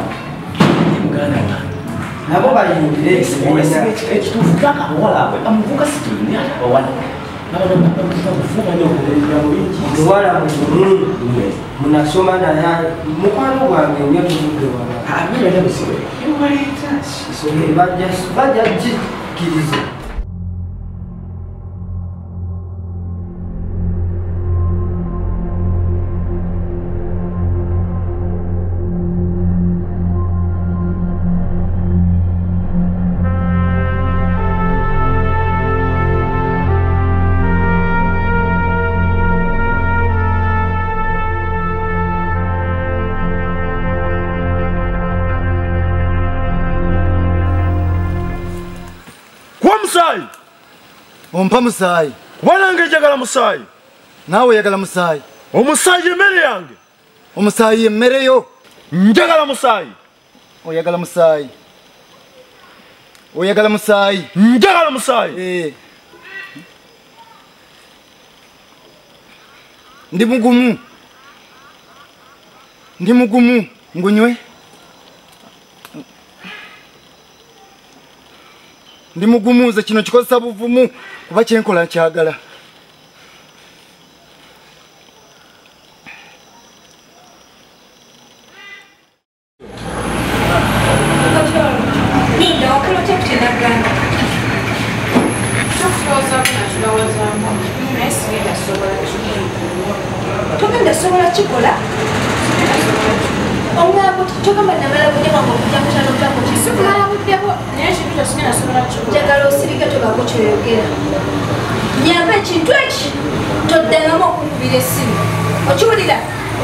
nabo bayimbire ekituufu kakabawala abwe amuvuga sikirine atabawala omuwala mugumu munasoma naye mukwano gwange nyo tuvudde bajja kikiriza Musaayi ompa musaayi wanange njagala musaayi naawe oyagala musaayi omusaayi emmere yange omusaayi emmere yo njagala musaayi oyagala musaayi oyagala musaayi njagala musaayi ndi mugumu ngunywe ndi mugumuuze kino kikozesa buvumu kuba kyenkola nkyagala togenda sobola kikola omwabo kyogamba namala buddeko ngokujamukyalokako kisimala buddeko naye ekintu kyosigenda sobola njagala osirike tobako kyoyogera nyamba ekintu eki toddangamu okukubira essimu okiwulira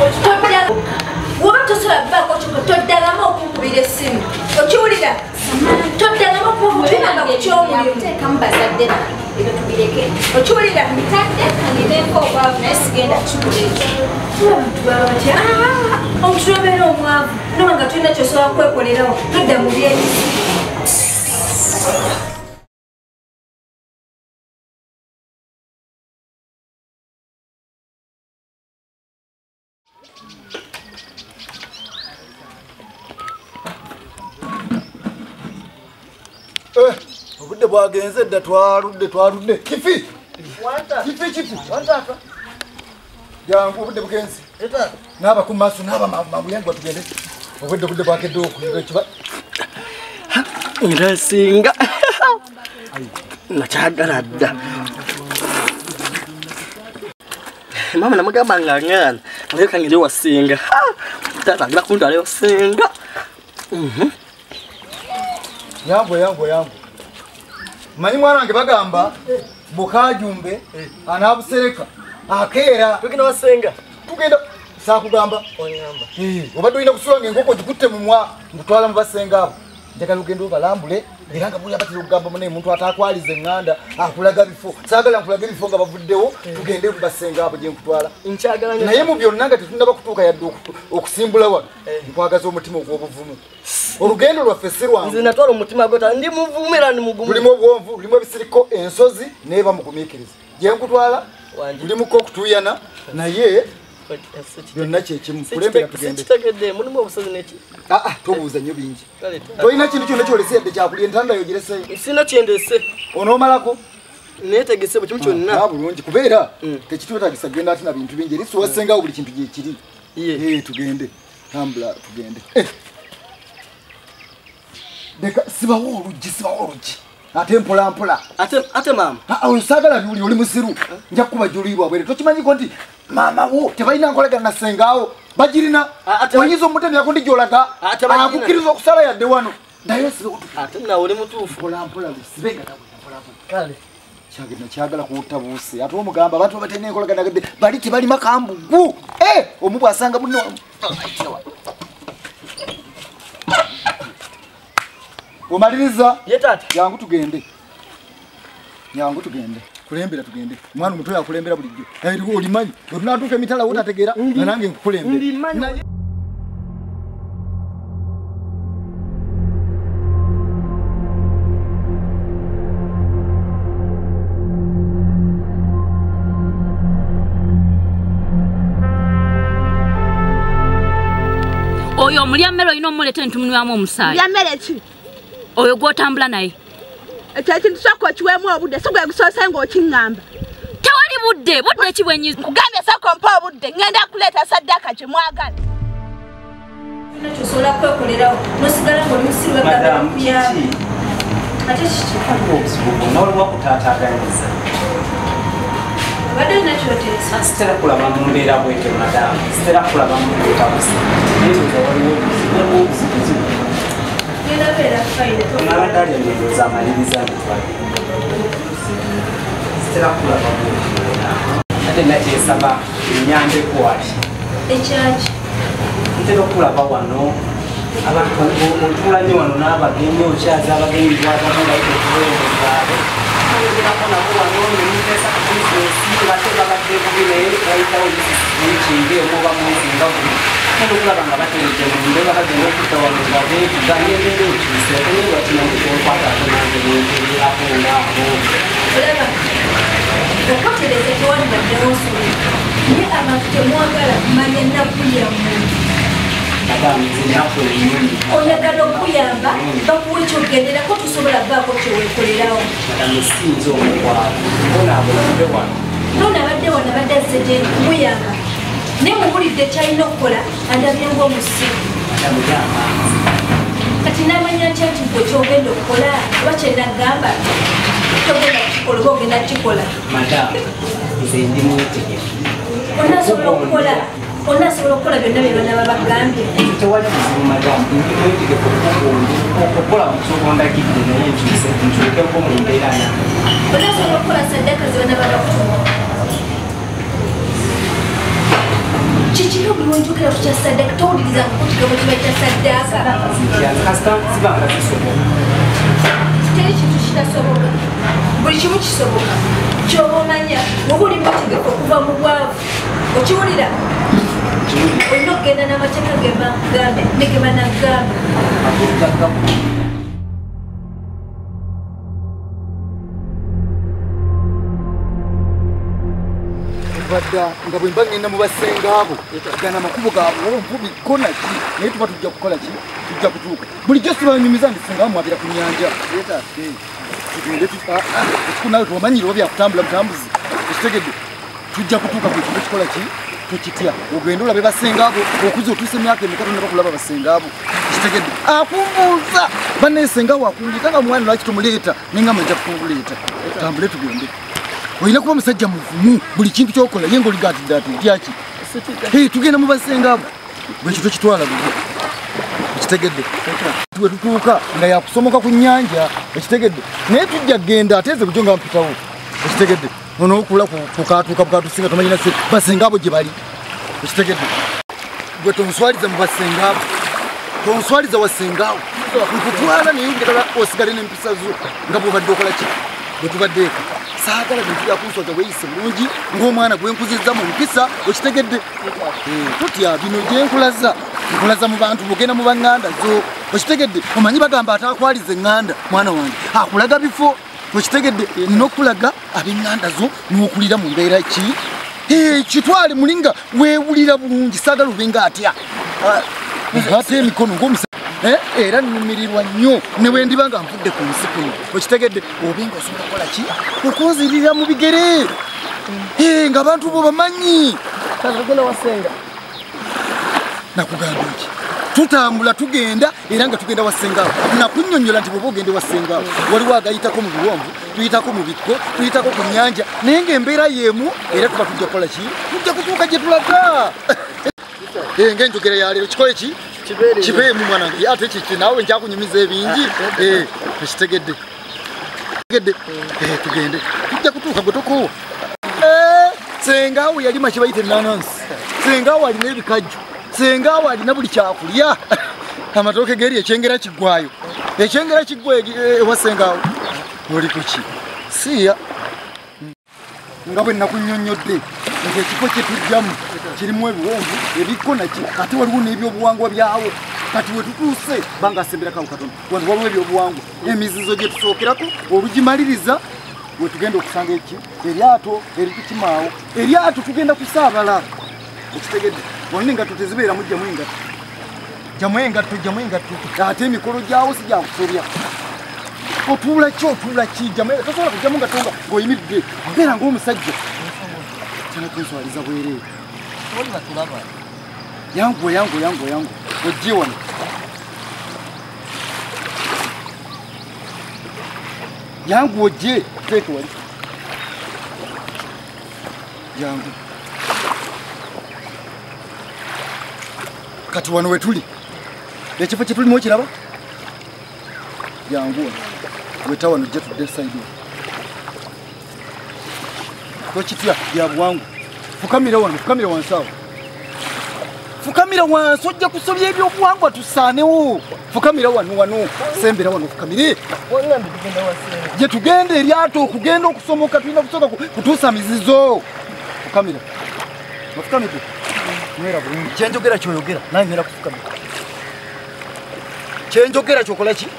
woba tosobola bako kiko toddangamu okukubira essimu okiwulira toddangamu okukubiranga ku kyomulimu teekamu bazadde ebyo tubireke okiwulira ntadde kangeneko obwavu naye sigenda kikuleeta omutulobeera omwavu noba nga tulina kyosobola kwekolerawo todda mu byebisi obudde bwagenze dda twarudde kifi jangu obudde bugenze naaba ku maaso naaba mabuyangwa tugende obudde bwakedde okukiba ngasinga nakyagala dda mama namugamba nga ngana alekangere wasinga tatagira kuntwalayo singa yangu manyi mwana wange bagamba bukajumbe anabusereka akeera tugenda wasenga tugenda sakugamba obadde olina kusula ngaenkoko gikutte mumwa ngutwala mu basenga abo njagala ugenda obalambule era nga buli abatera okugamba munaye muntu atakwaliza eŋŋanda akulaga bifo saagala nkulaga ebifo nga bavuddewo tugende mu basenga abo gye nkutwala naye mu byonna nga tetunaba kutuuka yadde okusimbula wano nkwagaza omutima ogw'obuvumu olugendo lwaffe si lwangu nze natwala omutima gota ndi muvumu era ndi mugumu lulimu obwonvu lulimu ebisiriko ensozi neeba mugumiikiriza gye nkutwala lulimuko okutuyana naye byonna kyekimu kulembera tugende tobuuza nnyo bingi tolina kintu kyonna kyolese yadde kyakulya entanda yo gireseyo sina kyendese onoomalako netegese bwe kimu kyonna bulungi kubeera tekitwetagisa kugenda ati na bintu bingi eri siwasengawo buli kintu gyekiri tugende tambula tugende deka sibawo oluggi ate mpolampola ate mama osaagala biwuli oli musiru nja kukuba julirwa bwere tokimanyiko nti mama wo tebalina nkolagana nasengawo bagirina oyinza omutemyako ndi gyolaga akukkiriza okusala yadde wano naye ate nawe oli mutuufu mpolampola lusibenga kale kyagenda kyagala kuwutabuuse ate omugamba abantu babatalina enkolagana gadde bali tebalima kambugu omu bwasanga munne omaliriza yangu tugende kulembera tugende mwana omuto yakulembera bulijjo olimanyi otunatuuka emitala wotategeera nanange nkukulembera oyo omulya mmere olina omuleta ntumunwamu omusaayi lya mmere ki oyo gw'otambula naye ekyo ekintu sooka okiweemu obudde si gwe gusoose ng'okiŋŋamba tewali budde ki bwenyiza kugambye sooka ompa obudde ŋŋenda kuleeta saddaaka gye mwagala kyosobola kwekolerawo nosigala ng'oli musiru wekuyamba ate kikikwakububunaolwakutaataganyiza obadde olina kyoteesa sitera kulaba mu mbeera bwetyo madamu sitera kulaba mu butabuzi nayeoza waliwo obuzibuzibu nabadali endowooza amaliriza mitwale sitera kulaba ate nakyesaba enyambeko wati ekyaki ntera okulaba wano abantu otulanye wano n'abagenyi okyaza abagenyi twagamugaite okuweerezaabe olgerako nabo wano nemutesa ku bizinesi bate babadde bubi naye bayitawo nekinge omuba mwezinga buli kendo okulaba nga bateredde munde bakagenda okutta wano babeetuganye embeera ekiise naye batinangeokwatako nange nenteerako ngaabo olaba okatereze tewali baddewo nsolo naye abantu temwagala kumanya ennaku yammwe oyagala okuyamba bakuwa ekyogenderako tusobola baako kyeweekolerawo nonabadde wano abadde azze gye kumuyamba naye mubulidde kyalina okukola andabye ng'omusiru kati namanya ntya nti gwe kyogenda okukola oba kyenagamba togenda kukikola oba ogenda kukikola onasobola okukola byonna byebana babagambye tewali buzibu madamu ndi mwetegefu okukola mukyobondagidde naye nkyukeko mu mbeera nange onasobola okukola saddaka zibana babakutuma kikiro buli wenjogera ku kya saddaka towuliriza kukutikabo kiba kya saddaka kasita zibanga zisobola teri kintu kitasoboka buli kimu kisoboka kyoba omanya oba oli mwetegefu okuva mu bwavu okiwulira olina okugenda n'amateeka ge bakugambe ne ge banagamba. badda nga bwe mba ngenda mu basenga abo gana amakubo gaabwe waba nkubi kona ki naye tuba tujja kukola ki tujja kutuuka bulijjo sibanyumiza ndisenga mwabira ku nnyanja tugende ekikunawe tuwamanyire oba byakutambula mutambuzi ekitegedde tujja kutuuka ku kintu ekikola ki tukitya ogenda olabe basenga abo okuza otuuse emyaka emikatu ne bakulaba basenga abo ekitegedde akumbuuza bannesenga awo akumbika nga mwana lwaki tumuleeta nengamba nja kutubuleeta tambule tugende oyina kuba musajja muvumu buli kintu kyokola ye ngaoligatidde ati tyaki tugenda mu basenga abo bwekyo tokitwala bubi ekitegedde we tutuuka nga yakusomoka ku nnyanja ekitegedde naye tujja genda ateeze bujo nga mpitawo ekitegedde onookula kukatuuka bukatusinga tomanyina se basenga abo gye bali ekitegedde gwe tonswaliza mu basenga abo tonswaliza wasenga abo nkutwala naye njagala osigale n'empisa zo nga bwobadde okola ki bwe tubadde eka saagala bintu byakunswaza weeyise bulungi ng'omwana gwenkuzizza mu mpisa okitegedde tutya bino gyenkulaza nkulaza mu bantu bugenda mu baŋŋanda zo okitegedde omanyi bagamba ataakwaliza eŋŋanda mwana wange akulaga bifo okitegedde nina okulaga ab'eŋŋanda zo n'okulira mu mbeera ki kitwale mulinga weewulira bulungi saagala obenga atya ate emikono ng'omusa era nnumirirwa nnyo ne bwe ndiba nga nvudde ku nsi kuno okitegedde obenga osobola kukola ki okunzirira mu bigere nga abantu bo bamanyi kagenda wasenga nakugamba ki tutambula tugenda era nga tugenda wasengawo nakunnyonnyola nti bwoba ogende wasengawo waliwo agayitako mu biwonvu tuyitako mu bikko tuyitako ku nnyanja naye ng'embeera y'emu era tuba tujja kukola ki tujja kutuuka gye tulaga ng'enjogera yaleero kikole ki kibeemu mwanange ate kiki naawe nkyakunyumiza ebingi ekitegedde tugende tujja kutuuka gwe tokoowa sengawo yalima kye bayita enanansi sengawo alina ebikajjo sengawo alina buli kyakulya amatooke geri ekyengera kiggwayo ekyengera kiggwa ewa sengawo oli kuki siya nga bwe nakunnyonnyodde nti ekifo kye tujjamu kirimu ebiwonvu ebikko naki ate waliwo n'ebyobuwangwa byawo kati we tutuuse banga asembera kawo katono wantu waliwo ebyobuwangwa emizizo gye tusookerako olugimaliriza we tugenda okusanga eki eryato eritukimaawo eryato tugenda kusaabala ekitegedde wonna engatto tezibeeramu jjamu engatto jamu engatto ate emikolo gyawo si gyakusobya otuula ki otuula ki tosobola kujjamu ngatonga ng'oyimiridde mbeera ng'omusajja kyana kunswaliza bwereere yangu ojje wano yangu ojje teeke wali yangu kati wano wetuli ekifo kye tulimu okiraba yangu wano weta wano ojje tudde saidi tokitya bya buwangu fukamira wano fukamira wansi awo fukamira wansi ojja kusobya ebyobuwangwa tusaanewo fukamira wano sembera wano fukamire gye tugenda eryato okugenda okusomoka tulina kusooka kutuusa mizizo fukamira ofukamidde mwera bulungi kyenjogera kyoyogera naye nyera kufukamira kyenjogera kyokola ki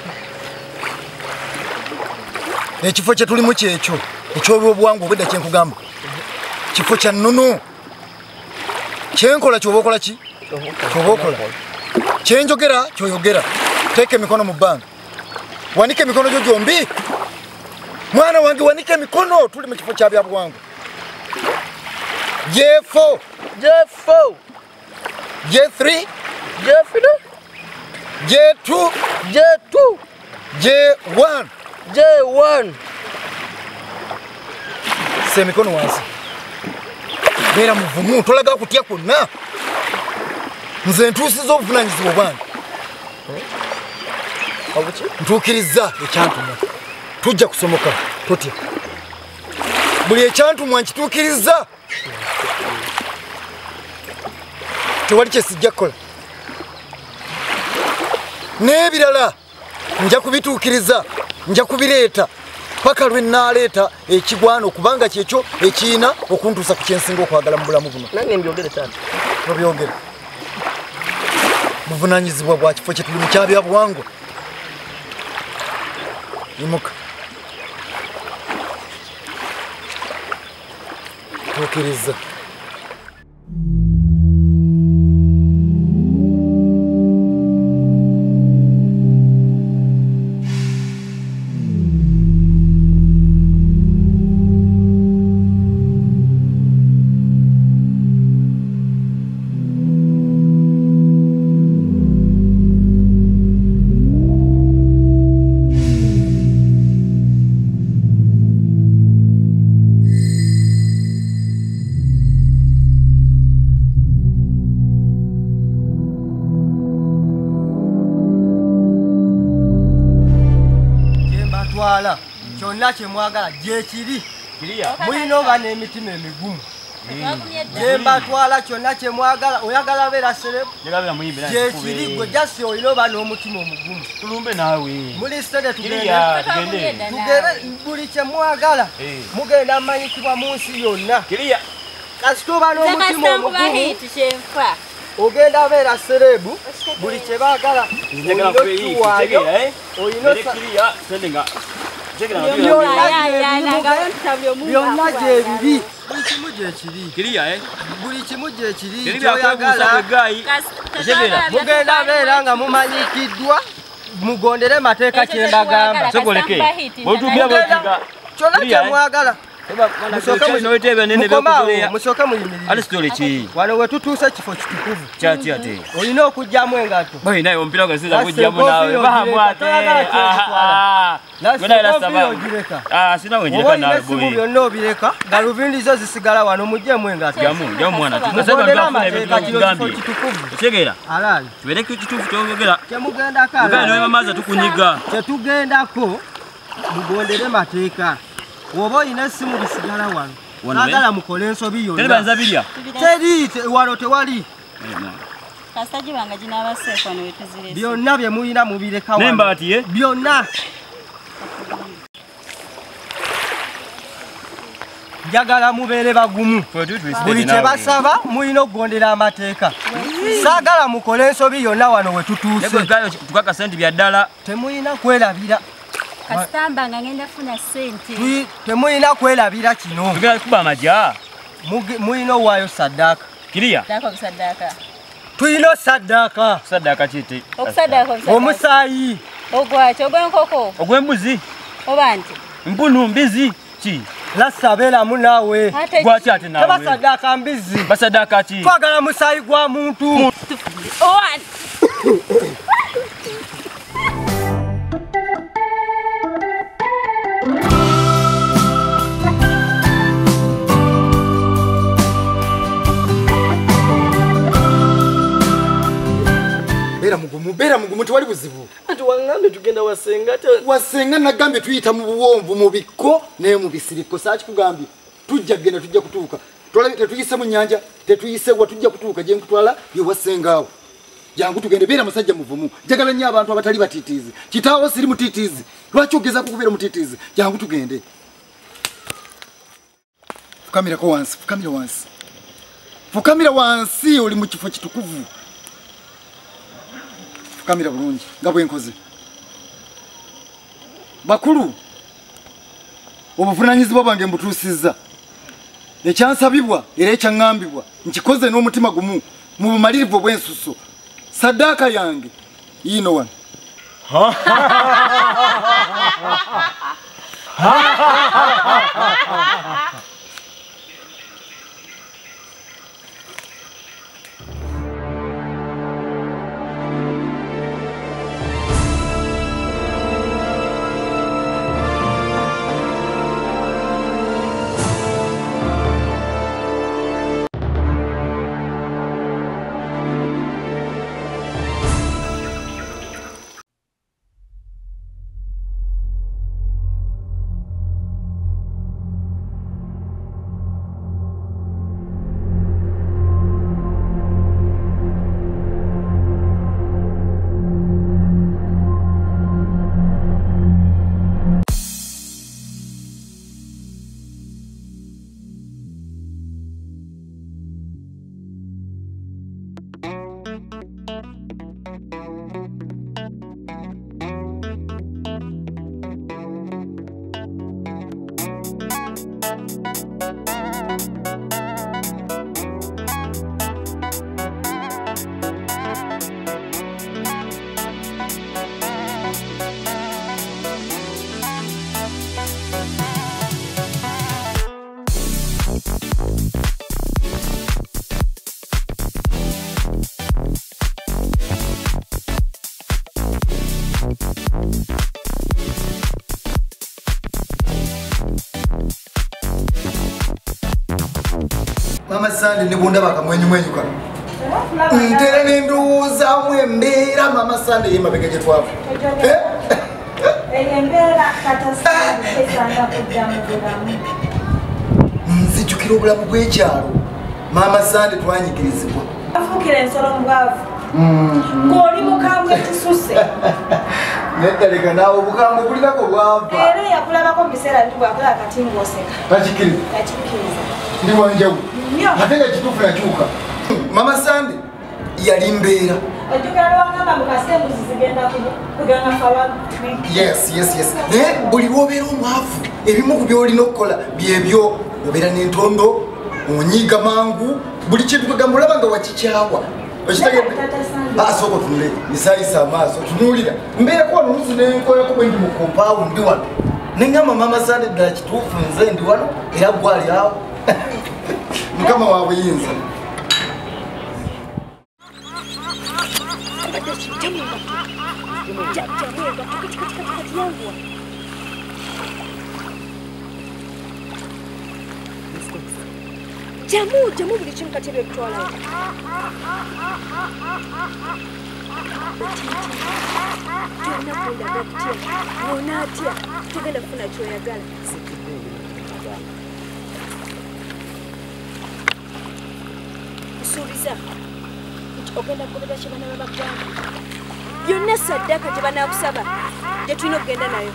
ekifo kye tulimu kyekyo ekyobyobuwangwa obwedda kyenkugamba kifo kya nnono kyenkola kyoba okola ki kyoba okola kyenjogera kyoyogera teeka emikono mu bbanga wanika emikono gyo gyombi mwana wange wanika emikono tuli mu kifo kya byabuwangwa J4 J3 J2 J1 semikono wansi beera muvumu tolaga kutya kwonna nze ntuusiza obuvunanyizibwa bwange ntuukiriza ekyantuma tujja kusomoka totya buli ekyantumwa nkituukiriza tewali kyesijja kukola n'ebirala nja kubituukiriza nja kubireeta paka lwe naleeta ekigwano kubanga kyekyo ekiina okuntuusa ku kyensinga okwagala mu bulamu buno. Nange mbyogere taata. Obyogere. Buvunaanyizibwa bwa kifo kye tuli mu kyabya buwangwa. Imuka. Tuukiriza. Kyonna kye mwagala gye kiri. Mulina oba n'emitima emigumu. Gye mbatwala kyonna kye mwagala oyagala beera serebu. Gye kiri gwe jasi olina oba n'omutima omugumu. Tulumbe naawe. Muli sede tugende. Buli kye mwagala mugenda mmanyikibwa mu nsi yonna. Kasita oba n'omutima omugumu ogenda beera serebu buli kye baagala olina okiwaayo olina byonna gyebiri buli kimu gyekiri buli kimu gyekiri gyoyagala mugenda beera nga mumanyikiddwa mugondere mateeka kyembagamba kyonna kyemwagala musooke muyimirire wano we tutuuse ekifo kitukuvu olina okugyamu engato oba olina esimu byonna obireka galuvindizo zisigala wano mugyemu engato mugondere amateeka kino kifo kitukuvu kyetugendako mugondere mateeka oba olina essimu bisigala wano naagala mukole ensobi yonna teri wano tewali byonna bye mulina mubireka wano byonna njagala mubeere bagumu buli kye basaba mulina okugondera amateeka saagala mukole ensobi yonna wano we tutuuse tukakasa nti bya ddala temulina kwerabira kasitamba nga ngenda funa sente temulina kwerabira kino tugenda kuba amajja mulina owaayo saddaaka kiriya tulina saddaaka kiti omusaayi ogwaki ogw'enkoko ogw'embuzi oba nti mpunu mbizi ki lassa beeramu naawe gwaki ate naawe tebasaddaaka mbizi basaddaaka ki twagala musaayi gwa muntu beera mugumu tewali buzibu ati waŋŋambe tugenda wasenga nagambye tuyita mu buwonvu mu bikko naye mu bisiriko saaki kugambye tujja kugenda tujja kutuuka tolabye tetuyise mu nnyanja tetuyise wa tujja kutuuka gye nkutwala ye wasengaawo jangu tugende beera musajja muvumu njagala nnyo abantu abatali batiitiizi kitaawo siri mutiitiizi lwaki ogezaako kubeera mutiitiizi jangu tugende fukamira wansi oli mu kifo kitukuvu fukamira bulungi nga bwenkoze bakulu obuvunaanyizibwa bwange mbutuusizza ekyansabibwa era ekyaŋŋambibwa nkikoze n'omutima gumu mu bumalirivu obw'ensuso saddaaka yange yiino wano Sande ne bunda bakamwenyumwenyu kano. Ntera nenduuza mwembeera Mama Sande yemabega gye twava. Embeera kata Sande esanga kujja mu bulamu. Nzijukira obulamu bw'ekyalo. Mama Sande twanyigirizibwa. Afukira ensolo mu bwavu. Ng'oli mukambwe kisuse. Nedaleka naawe obukambwe bulinako bwava. Era yakulabako mu biseera bitu bwakola akati ng'oseka. Takikiriza. Takikiriza. Ndi wanjawulo. Ate nga kituufu nakyuka. Mama Sande yali mbeera. Ojjukira lwangamba mu kasembuzi zigenda kuganga falamu. Yes. Naye buli lw'obeera omwavu ebimu ku by'olina okukola byebyo. Obeera n'entondo, onyiiga mangu, buli kintu kwegamba olaba nga wakikyawa. Asooka otunule, isaayisa amaaso, tunuulira. Mbeerako wano oluusi nenkolako bwe ndi mu kompaawundi wano. Ne ngamba Mama Sande ddala kituufu nze ndi wano era gwali awo. Mukama wa buyinza. Jamu buli kimu kati byekutwalayo. Tolina kundaga kutya, wona atya, togenda kufuna kyoyagala. Nsuubiza nti ogenda kukolera kye bana babagamba. Yonna saddaaka gye banaakusaba gye tulina okugenda nayo.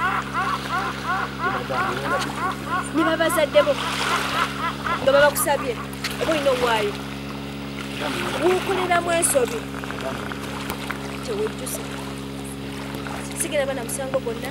Ne babazadde bo nga babakusabye oba olina owaayo. Wuukoleramu ensobi tewejjusa. Sigenda bana musango gwonna.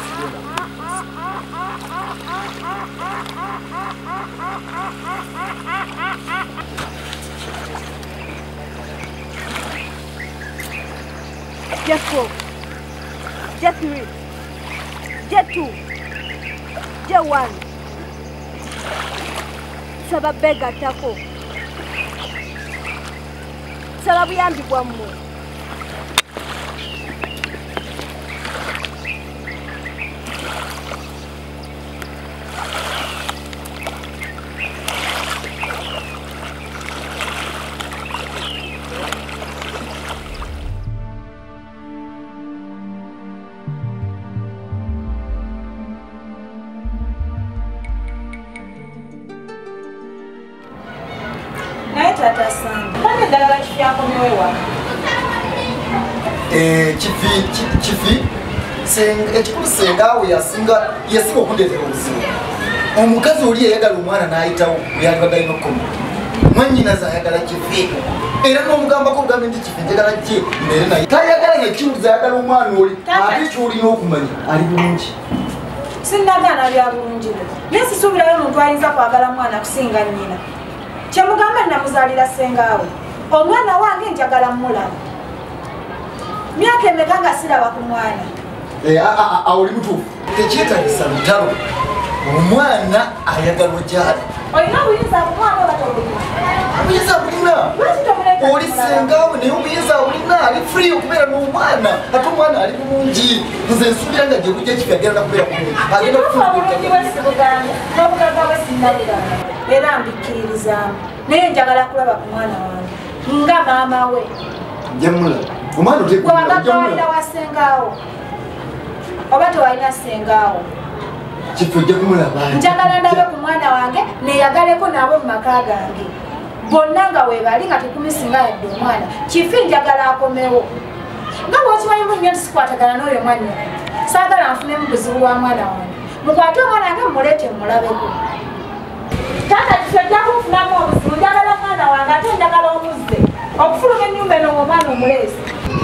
Jet 4, Jet 3, Jet 2, Jet 1. Saba bega tako. Saba buyambi bwammwe. Tata Sande. Kane dalala kifyako mwewa. Kifi ekikulu sengawe yasinga okundeetera obuzibu. Omukazi oli yayagala omwana n'ayitawo yali badalina okukoma. Mwannyinaze ayagala Kifi. Era n'omugambako ogambe nti Kifi njagala kye mbeere naye. Tayagala nekiwuliza ayagala omwana oli. Ate ky'olina okumanya ali bulungi. Sinnagaana bya bulungi bwe. Naye sisuubirayo omuntu ayinza kwagala mwana kusinga nnyina. Kyemugamba namuzaalira sengaawe. Omwana wange njagala mmulaba. Myaka emeka nga siraba ku mwana. Oli mutuufu. Tekyetagisa lutalo. Omwana ayagalwa gy'ali. Olina obuyinza ku mwana oba tobulina? Obuyinza bulina. Oli sengaawe naye obuyinza bulina. Ali free okubeera n'omwana. Ate omwana ali bulungi. Nze nsuubira nga gye bujja Kifi agenda kubeera bulungi. Kituufu obulungi bwe sibuganda n'obugagga bwe sinnabuganda. Era mbikkiririzaamu. Naye njagala kulaba ku mwana wange nga maama we. Njemula. Omwana otekwagagawalira wa sengaawo oba tewalina sengaawo. Kifi ojja kumulaba. Njagala ndabe ku mwana wange neyagaleko nabo mu maka gange. Bonna nga weebali nga tekumisinga yadde omwana. Kifi njagala akomewo. Nga bw'okimanyi mu nnyo nti sikwatagana n'oyo mwannyina. Saagala nfunemu buzibu bwa mwana wange. Mukwate omwana wange mumuleete mulabeko. Tata Kifi ojja kunfunamu obuzibu. Njagala mwana wange ate njagala omuzze. Okufuluma ennyumba eno ng'omwana omuleese.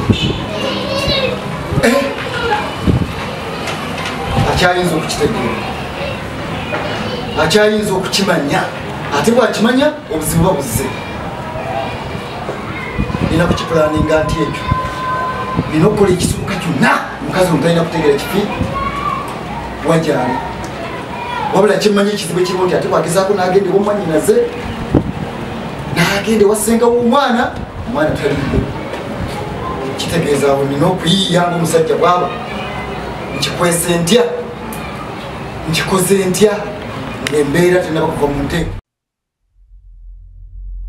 Akyayinza okukitegeera. Akyayinza okukimanya. Ate bw'akimanya obuzibu babuzze. Nina kukipulaninga nti ekyo. Nina okukola ekisoboka kyonna omukazi ono talina kutegeera Kifi wagyali. Wabula kimmanyi ekizibu ekiriwo nti ate bwagezaako n'agenda ewa mwannyinaze n'agenda ewa ssenga w'omwana omwana taliiyo. Kitegeeza awo nina okuyiiya ng'omusajja bw'aba nkikwese ntya nkikoze ntya ng'embeera tenaba kuva mu nteeko.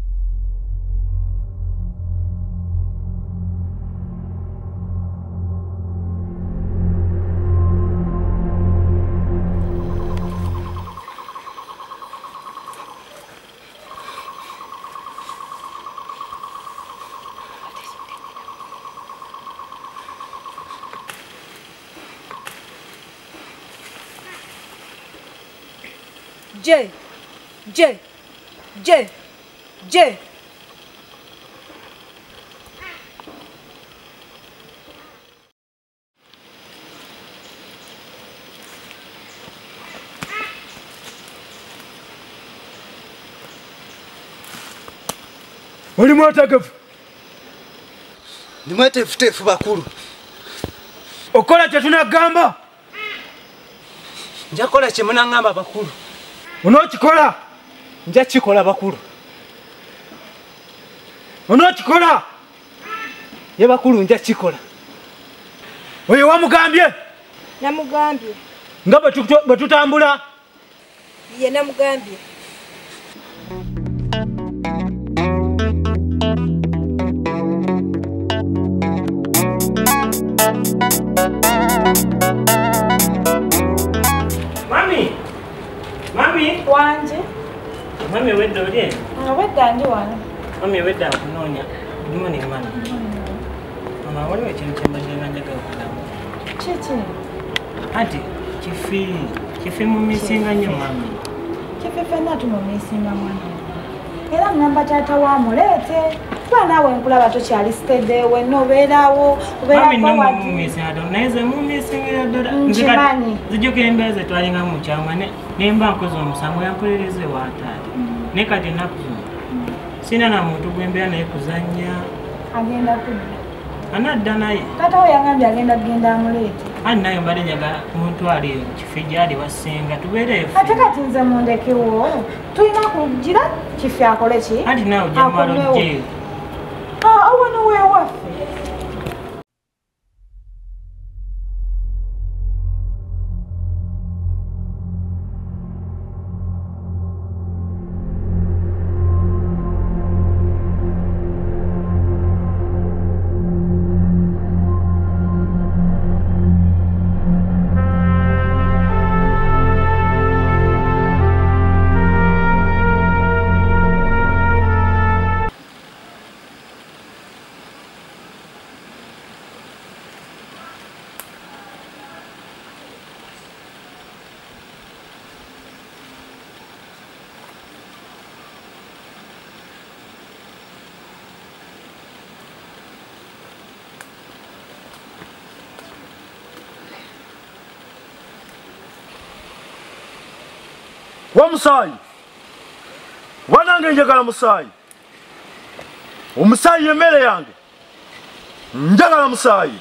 Oli mwetegefu? Ndi mwetegefu bakulu. Okola kye tunagamba? Njakola kye munangamba bakulu. Onokikola? Nja kikola bakulu. Onokikola? Ye bakulu nja kikola. Oyo wamugambye? Namugambye. Nga bwe tutambula? Ye namugambye. Mami wanje. Mami wedda oli? Wedda ndi wano. Mami wedda akunoonya. Good morning mami. Mama waliwo ekintu kye mbadde nga njagala okugamba. Kiki? Anti kifi mumisinga nnyo mami. Kifi ffenna tumumisinga mwana. Era ngamba taata wamuleete. Kuba naawe nkulaba tokyali sitedde wenna obeerawo. Mami nomumisinga ddala naye ze mumisingira ddala. Nkimanyi. Zijjukira embeera ze twalinga mu kyama ne mba nkoze omusango yampuliriza ewa taata. Naye kati ennaku zino sina na muntu gwembeera naye kuzannya. Agenda kudda. Anadda naye. Taata we yangambye agenda kugenda amuleete. Ani naye mbadde njagala muntwale kifi gyali wasenga tubeereefu. Ate kati nze mundekewo. Tulina kugira kifi akole ki? Anti nawe ojja mmala ojjeeyo. Wano weewaffe. Wamusaayi wanange njagala musaayi. Omusaayi y'emmere yange njagala musaayi.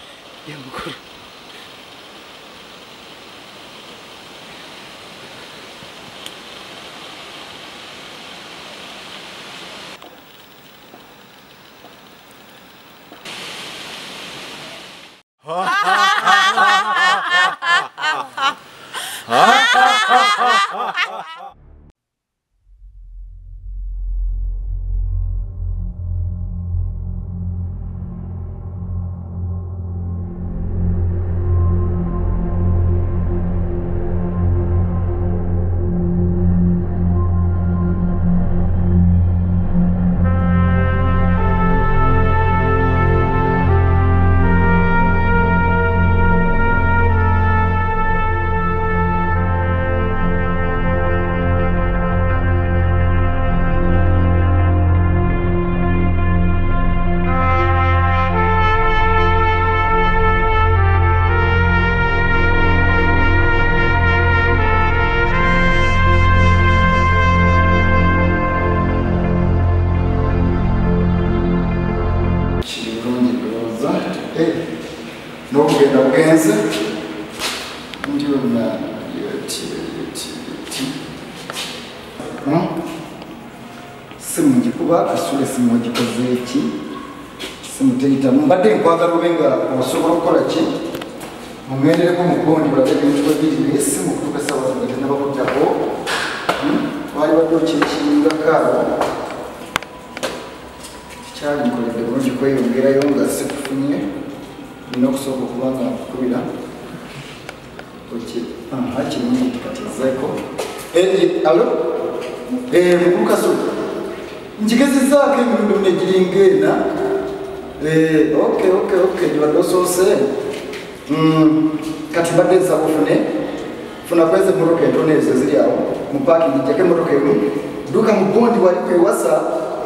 N'okugenda bugenze ndyonna simu ngikuba kasule simu ogikoze eki simu teyitamu mbadde nkwagala obe nga osobola okukola ki mugendereko mukondi balabe ebintu bwebiri naye simu okutuuka essaawa zino tennabakuddako wali badde okyekiringakaawo kikyali nkoledde bulungi kweyongerayo nga sikufunye nina okusooka okuba nga nkukubira kirungi tukatizeeko alo mukulu kasulu nkigezezaako emirundi munegiringa ena okay gibadde osoose kati mbadde nsaba ofune funa kweze motoka entonezo ziri awo mu parking jake motoka emu duka mu bondi wali kwewasa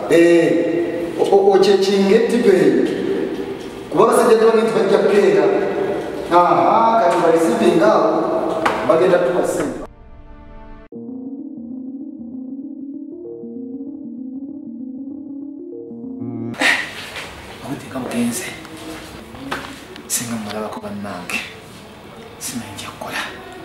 ocechinge tipe kuba basajja bagenti bajja kukeera kati balisipinga bagenda tupasi Abuteka mugenze singa mulaba ko bannange simanyi kukola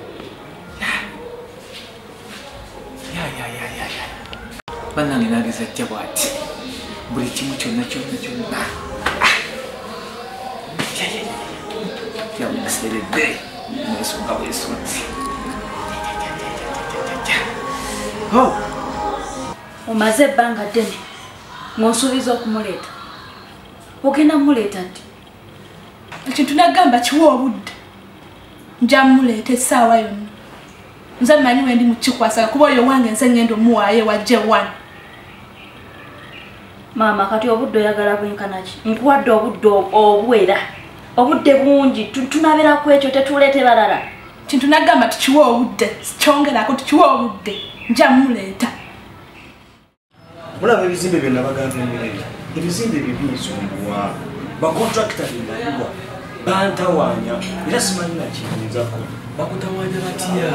bannange nageza atya bwati buli kimu kyonna yamuseredde nesonga bwesonzi omaze ebbanga ddene ng'osuubiza okumuleeta ogenda muleeta nti ekintu nagamba kiwa obudde nja muleeta essaawa yonna nze mmanyi wendi mukikwasa kuba oyo wange nze ngenda omuwaayo wajje wano maama kati obudde oyagala bwenkanaki nkuwadde obudde obuwera obudde bungi tunabera ku ekyo tetuleete balala kintu nagamba tukiwa obudde kyongerako tukiwa obudde nja muleeta mulaba ebizimbe byonna bagamba emirembe ebizimbe bibinsumbuwa bakontrakita bemaliwa bantawaanya era simanyi nakiyinzako bakutawaanya batya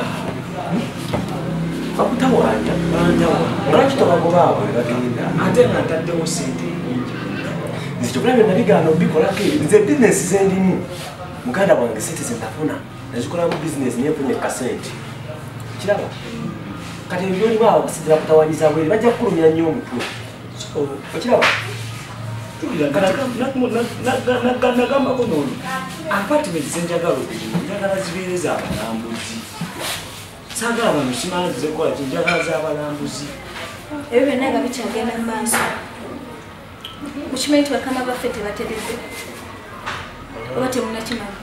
bakutawaanya bantawaanya lwaki tobagobaabo bagenda ate nga ntaddewo sente nyingi nze kyokula byonna bigaana obikolako nze bizinesi zendimu muganda wange sente zentafuna nazikolamu bizinesi nenfunye kasente kiraba kati ebyolimu abo basinzira kutawanyiza bwere bajja kukulumya nnyo omutwe okiraba nagambako noono apartment zenjagala okulimu njagala zibeere z'abalambuzi saagala bano simala zizekola ki njagala z'abalambuzi ebyo byonna nga bikyagenda mu maaso mukimanyi nti bakama baffe tebatereze oba temunakimanyi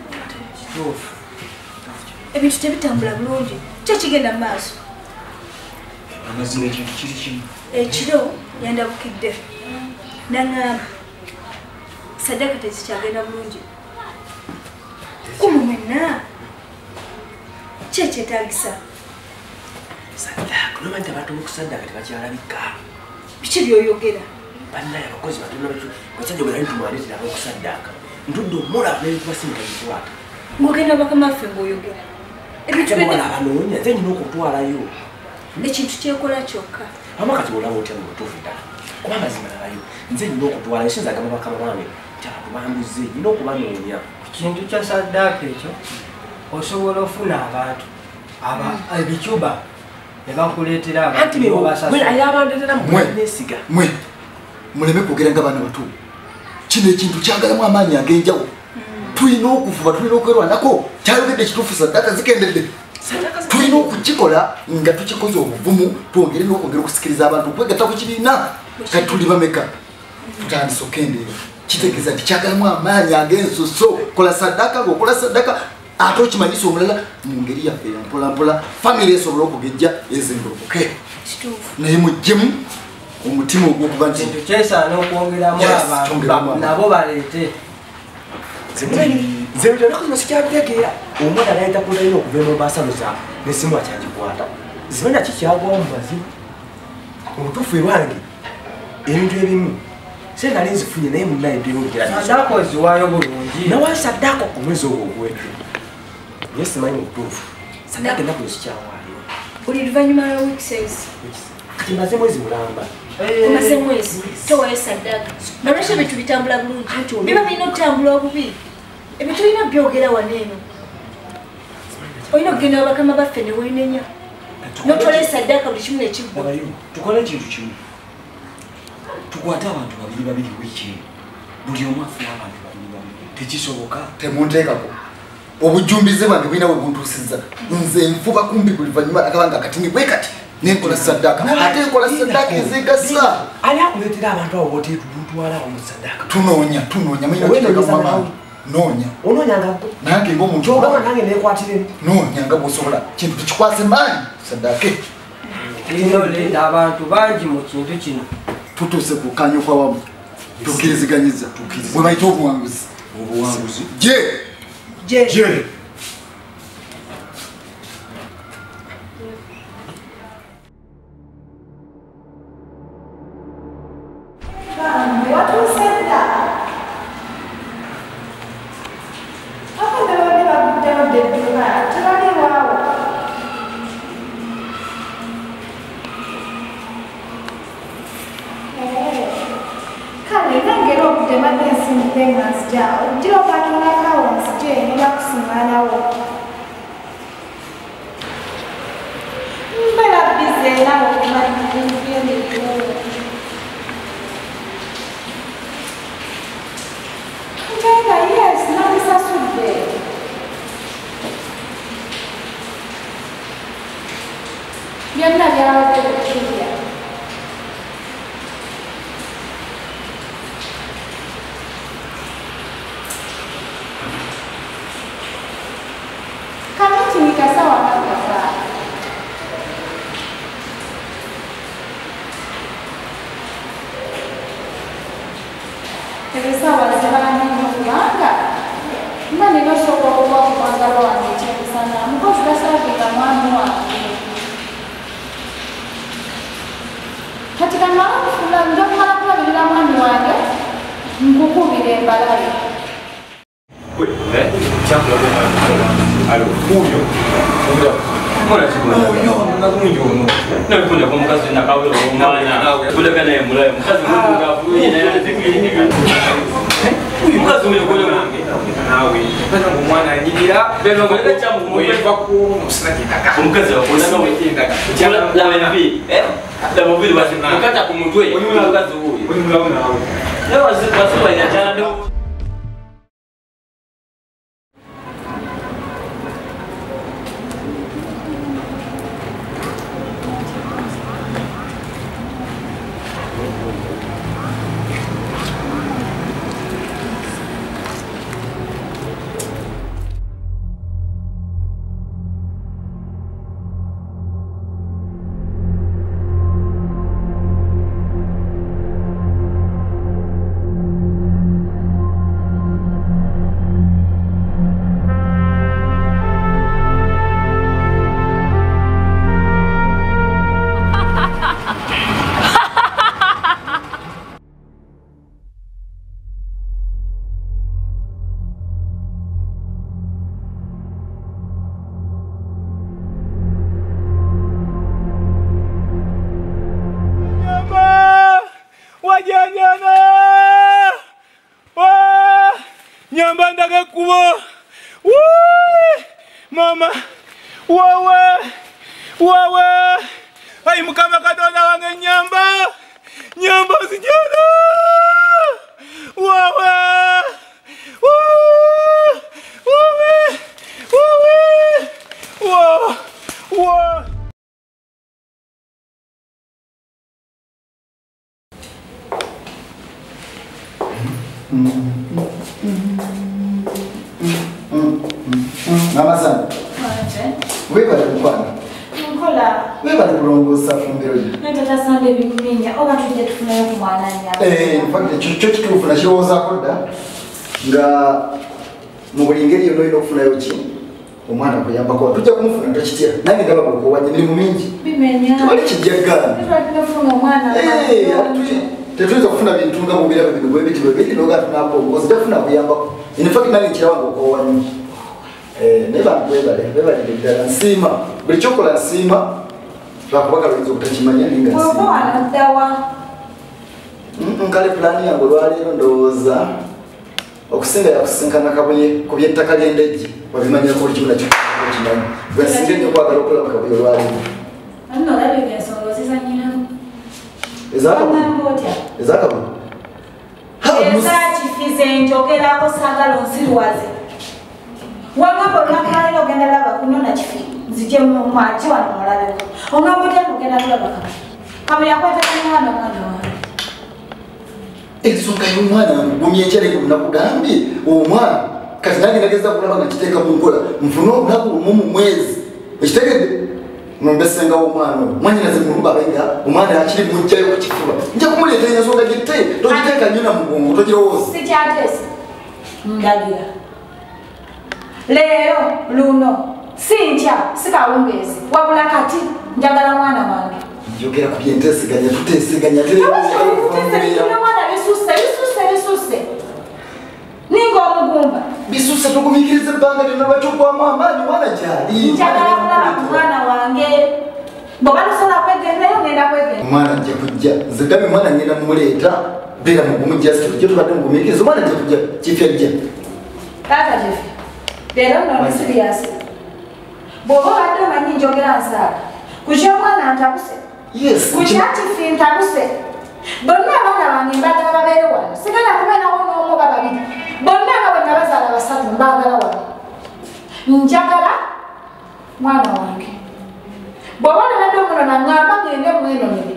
ebintu tebitambula bulungi kyekigenda mu maaso amazima ekintu kiri kimu ekiro yandabukidde naŋŋamba sadaka tezikyagenda bulungi kumu mwenna kyekyetagisa sadaka nomanyi nti abantu mukusadaka tebakyalabika biki byoyogera bannaye abakozi batona bakyajogera nitumaletera abokusadaka ntudde omulaba nebikubasinga bikwata ng'ogenda bakama ffe ng'oyogera abanoonya nze nyina okutwalayo ekintu kyekola kyokka amakati olaba otya mubutuufu ddala kuba amazima nalayo nze nyina okutwalayo sinza agamba bakama bange nti abantu bambuze nyina okubanoonya kintu kya saddaaka ekyo osobola ofuna abantu ebicuba nebakuleetera mwe muleme kwogera nga baana bato kino ekintu kyagalamu amaanyi ag'enjawulo tulina okuvuba tulina okwerwanako kyayogedde ekituufu saddaaka zikendedde tulina okukikola nga tukikoze obuvumu twongere n'okwongera okusikiriza abantu okwegatta ku kibiina kati tuli bameka tutandise okendeera kitegeeza nti kyagalamu amaanyi ag'ensuso kola saddaaka ng'okola saddaaka ate okimanyisa omulala mu ngeri yaffe mpolampola famire esobola okugejja ezengolokoke naye muggyemu omutima ogwokuba nti kintu kyesaana okwongeramu abantu nabo baleete nze bitanakozima sikyabitegeera omwana nayita kulayina okuva emobasaloza nesimu akyagikwata zimanya kikyagwawo mu mazibu obutuufu ewange ebintu ebimu senali nzifunye naye munaye saddaaka oziwaayo bulungi nawa saddaaka ku mwezi ogwo ogwedde naye simanyi mubutuufu saddaaka ennaku ezikyawaayo buli luvannyuma lwa weeksays kati maze mwezi mulamba omaze mwezi towayo saddaaka nolwekyo ebintu bitambula bulungi biba birina okutambula obubi ebintu birina byogera waneeno olina okugenda bakama baffe ne weenenya notwala esaddaaka buli kimu nekiggwa tukole ekintu kimu tukwate abantu babiri wiiki buli omu afuna abantu babiri tekisoboka temunteekako obujjumbize bwange bulina bwe buntuusizza nze nfuba kumbi buli luvannyuma akabanga akatingi bwe kati nenkola saddaaka ate nkola saddaaka ezigasa ali akuleetera abantu abo boteetutwala mu saddaaka tunoonya manyinakitamama noonya onoonyanga nange ngaomuntu kyogamba nange neekwatiremu noonya nga bwosobola kintu tukikwase maanyi saddaake tulina oleeta abantu bangi mu kintu kino tutuuse ku kanya okwawamu tukkiriziganyiza bwe bayita obuwanguzi obuwanguzi je budde mbadde nsindika enganzija ojjira okatonako wansi gye ngenda kusiŋŋaanawo mbeera bize nawe okumaemirimu ngenda yes nabisasudde byonna byabadde bikirya kamiti nikasawa kakasa ebisawa zibaanene kubanga mba ninosooka okuba kumwagala wange ekyemisana mukozi tasaavinga mwami wange kati kamala kufuna ndokumala kulabirira mwami wange nkukubira embalabe Nyamba ndaga kubo. Mama. Wawe. Ai mukama kadona wange nyamba. Nyamba sijana. Wawe. Mama sana. Wewe bali kufanya. Nkola. Wewe bali kulongoza fumbiro hili. Natata sande bimenya oba tujje tufunayo ku mwana nya. In fact cyo kitufuna shiwoza koda nga mu bulingeri yono ino kufunayo ki omwana kuyamba ko tujja kumufuna takitia nange ndaba ko wanye mirimu mingi. Bimenya. Tubali kijagana. Tufuna omwana. Tetuweza kufuna bintu nga mubira bibiri bwe biti bwe noga tunapo ngozi tafuna kuyamba. In fact nange kirawango ko wanye. Neba kwebale bidala nsima buli chokola nsima bakubaka lwenzo kutakimanya ninga nsima Waba wanadawa nkale plani yango lwalero ndowooza okusinga yakusinkana kabonye ku byettaka ly'endejje wabimanya ko kimuna kimanyi bwesinga nnyo kwagala okulaba kabuye lwalero anno olabye ensonga zizanyiramu ezakabuye ezakifize njogerako saagala onsirwaze wangamba olunakulaliro ogenda laba kunona kifi nzije mumwaji wano mulabeko ongamba otya ogenda kulaba kabuye akwatagana mwana wange ensonga y'omwana ngumya ekyaleke munakugambye omwana kati nange nageza kulaba nga kiteeka mu nkola nfune olunaku lumu mu mwezi ekitegedde nombesengawo omwana mwanyinaze mulumba abenga omwana akiri mujjayo ku kifuba nja kumuleetera ensonga gitte togiteeka nnyo na mugongo togirowooza sikyateesa ndagira leero luno sinkya sikawungeezi wabula kati njagala mwana wange njogera ku byenteeseganya tuteeseganya mwana bisusse ninga omugumba bisusse tugumikiriza ebbanga lyonna bakyogwamu amaanyi mwana gyali njagala kulaba ku mwana wange bwe balusobola kwegendayo ngenda kwegenda omwana ajja kujja nze ddabe mwana ngenda mumuleeta Bera mugumu just tujye tubadde mugumikiriza omwana gye kujja kifya jja. Tata Jeff. Bera no serious. Bobo badde manyi njogera nsaaga. Kujja mwana ntabuse. Yes. Kujja kifi ntabuse. Bonna abana bange mbagala babeere wano. Sigala kubeera wano n'omu oba babiri. Bonna nga bonna bazaala basatu mbagala wano. Njagala mwana wange. Bw'oba nabadde omuno naŋŋamba ngende mwenonere.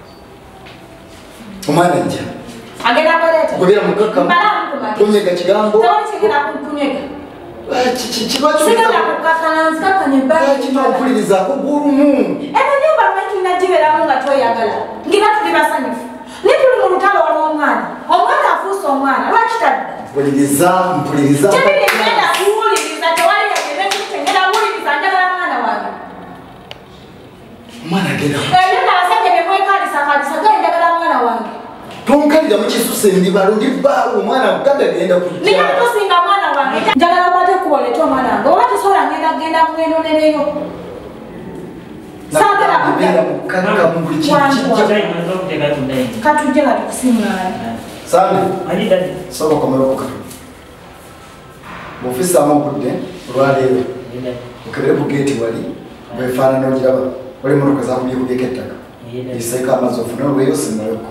Omwana njya. Agenda kuleeta. Kubeera mukakkamu. Kunyega kigambo. Tewali kigenda kunyega. Sigala kukakkana nzikakkanya ebbanga. Kinompulirizaako gurumu. Eno nnyumba lwaki nagiberamu nga tweyagala. Ngina tuli basanyufu. Naye tuli mu lutalo olw'omwana. Omwana afuuse omwana. Lwaki tadda? Mpuliriza. Tebiri ngenda kuwuliriza tewali yagenda ekitengera wuuliriza njagala mwana wange. Omwana agenda. Ebyo n'abasajja bye mwekalisakalisa gale njagala mwana wange. Tonkalira mu kisusa endibalo ndibbaawo omwana mukadde agenda kujja. Naye tosinga mwana wange. Njagala okwate ekkubo leeta omwana wange. Oba tosobola ngenda kugenda mwenonereyo. Saagala kubeera mukakka mu buli kintu. Katujje nga tukusiŋŋaana. Sande. Soba komereko katu. Bw'ofisaamu obudde olwaleero. Okebere ku geeti wali. Bwefaanana ogiraba. Wali emmotoka zakubyekubyeko ettaka. Yiseeko amazzi ofune olweyo sinnayoko.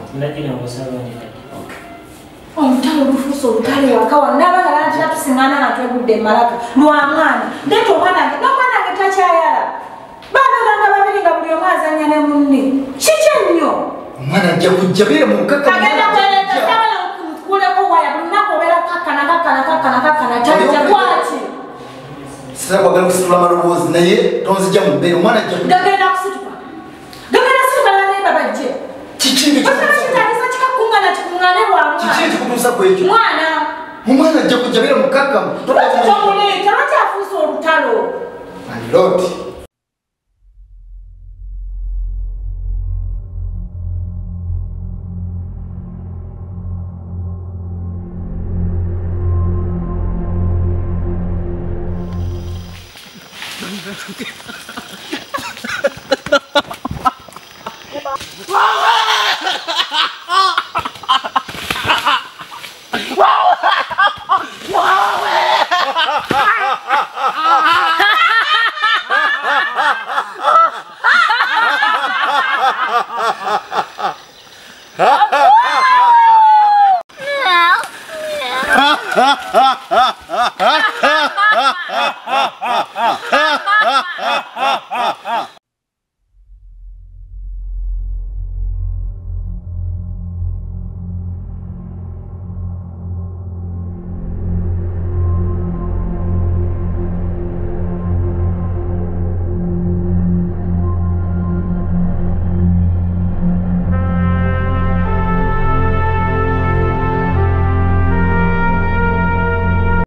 Olutalo lufuuse olutale waka wano n'abaana lantira tusiŋŋaana nga twegudde emmalaka lwa mwana. Ndeeta omwana wange n'omwana wange takyayala. Baabaganga babiri nga buli omu azannya ne munne. Kiki ennyo? Omwana ajja kujja beera mukakka. Agenda kwereeta sabala nkuleko waya buli lunaku obeera kakkana tajja kwaki. Sitala kwagala kusitula amaloboozi naye tonzija mu bbeera omwana ajja kujja. Gagenda kusituka. Gagenda situka n'anemba bajje. Kiki bakitandisa kikakuŋŋaana kikuŋŋaane lwa mwana. Kiki ekikutuusa ku ekyo? Mwana. Omwana ajja kujja beera mukakkamu. Lwaki tomuleeta? Lwaki afuuse olutalo? My Lord. Ha ha ha!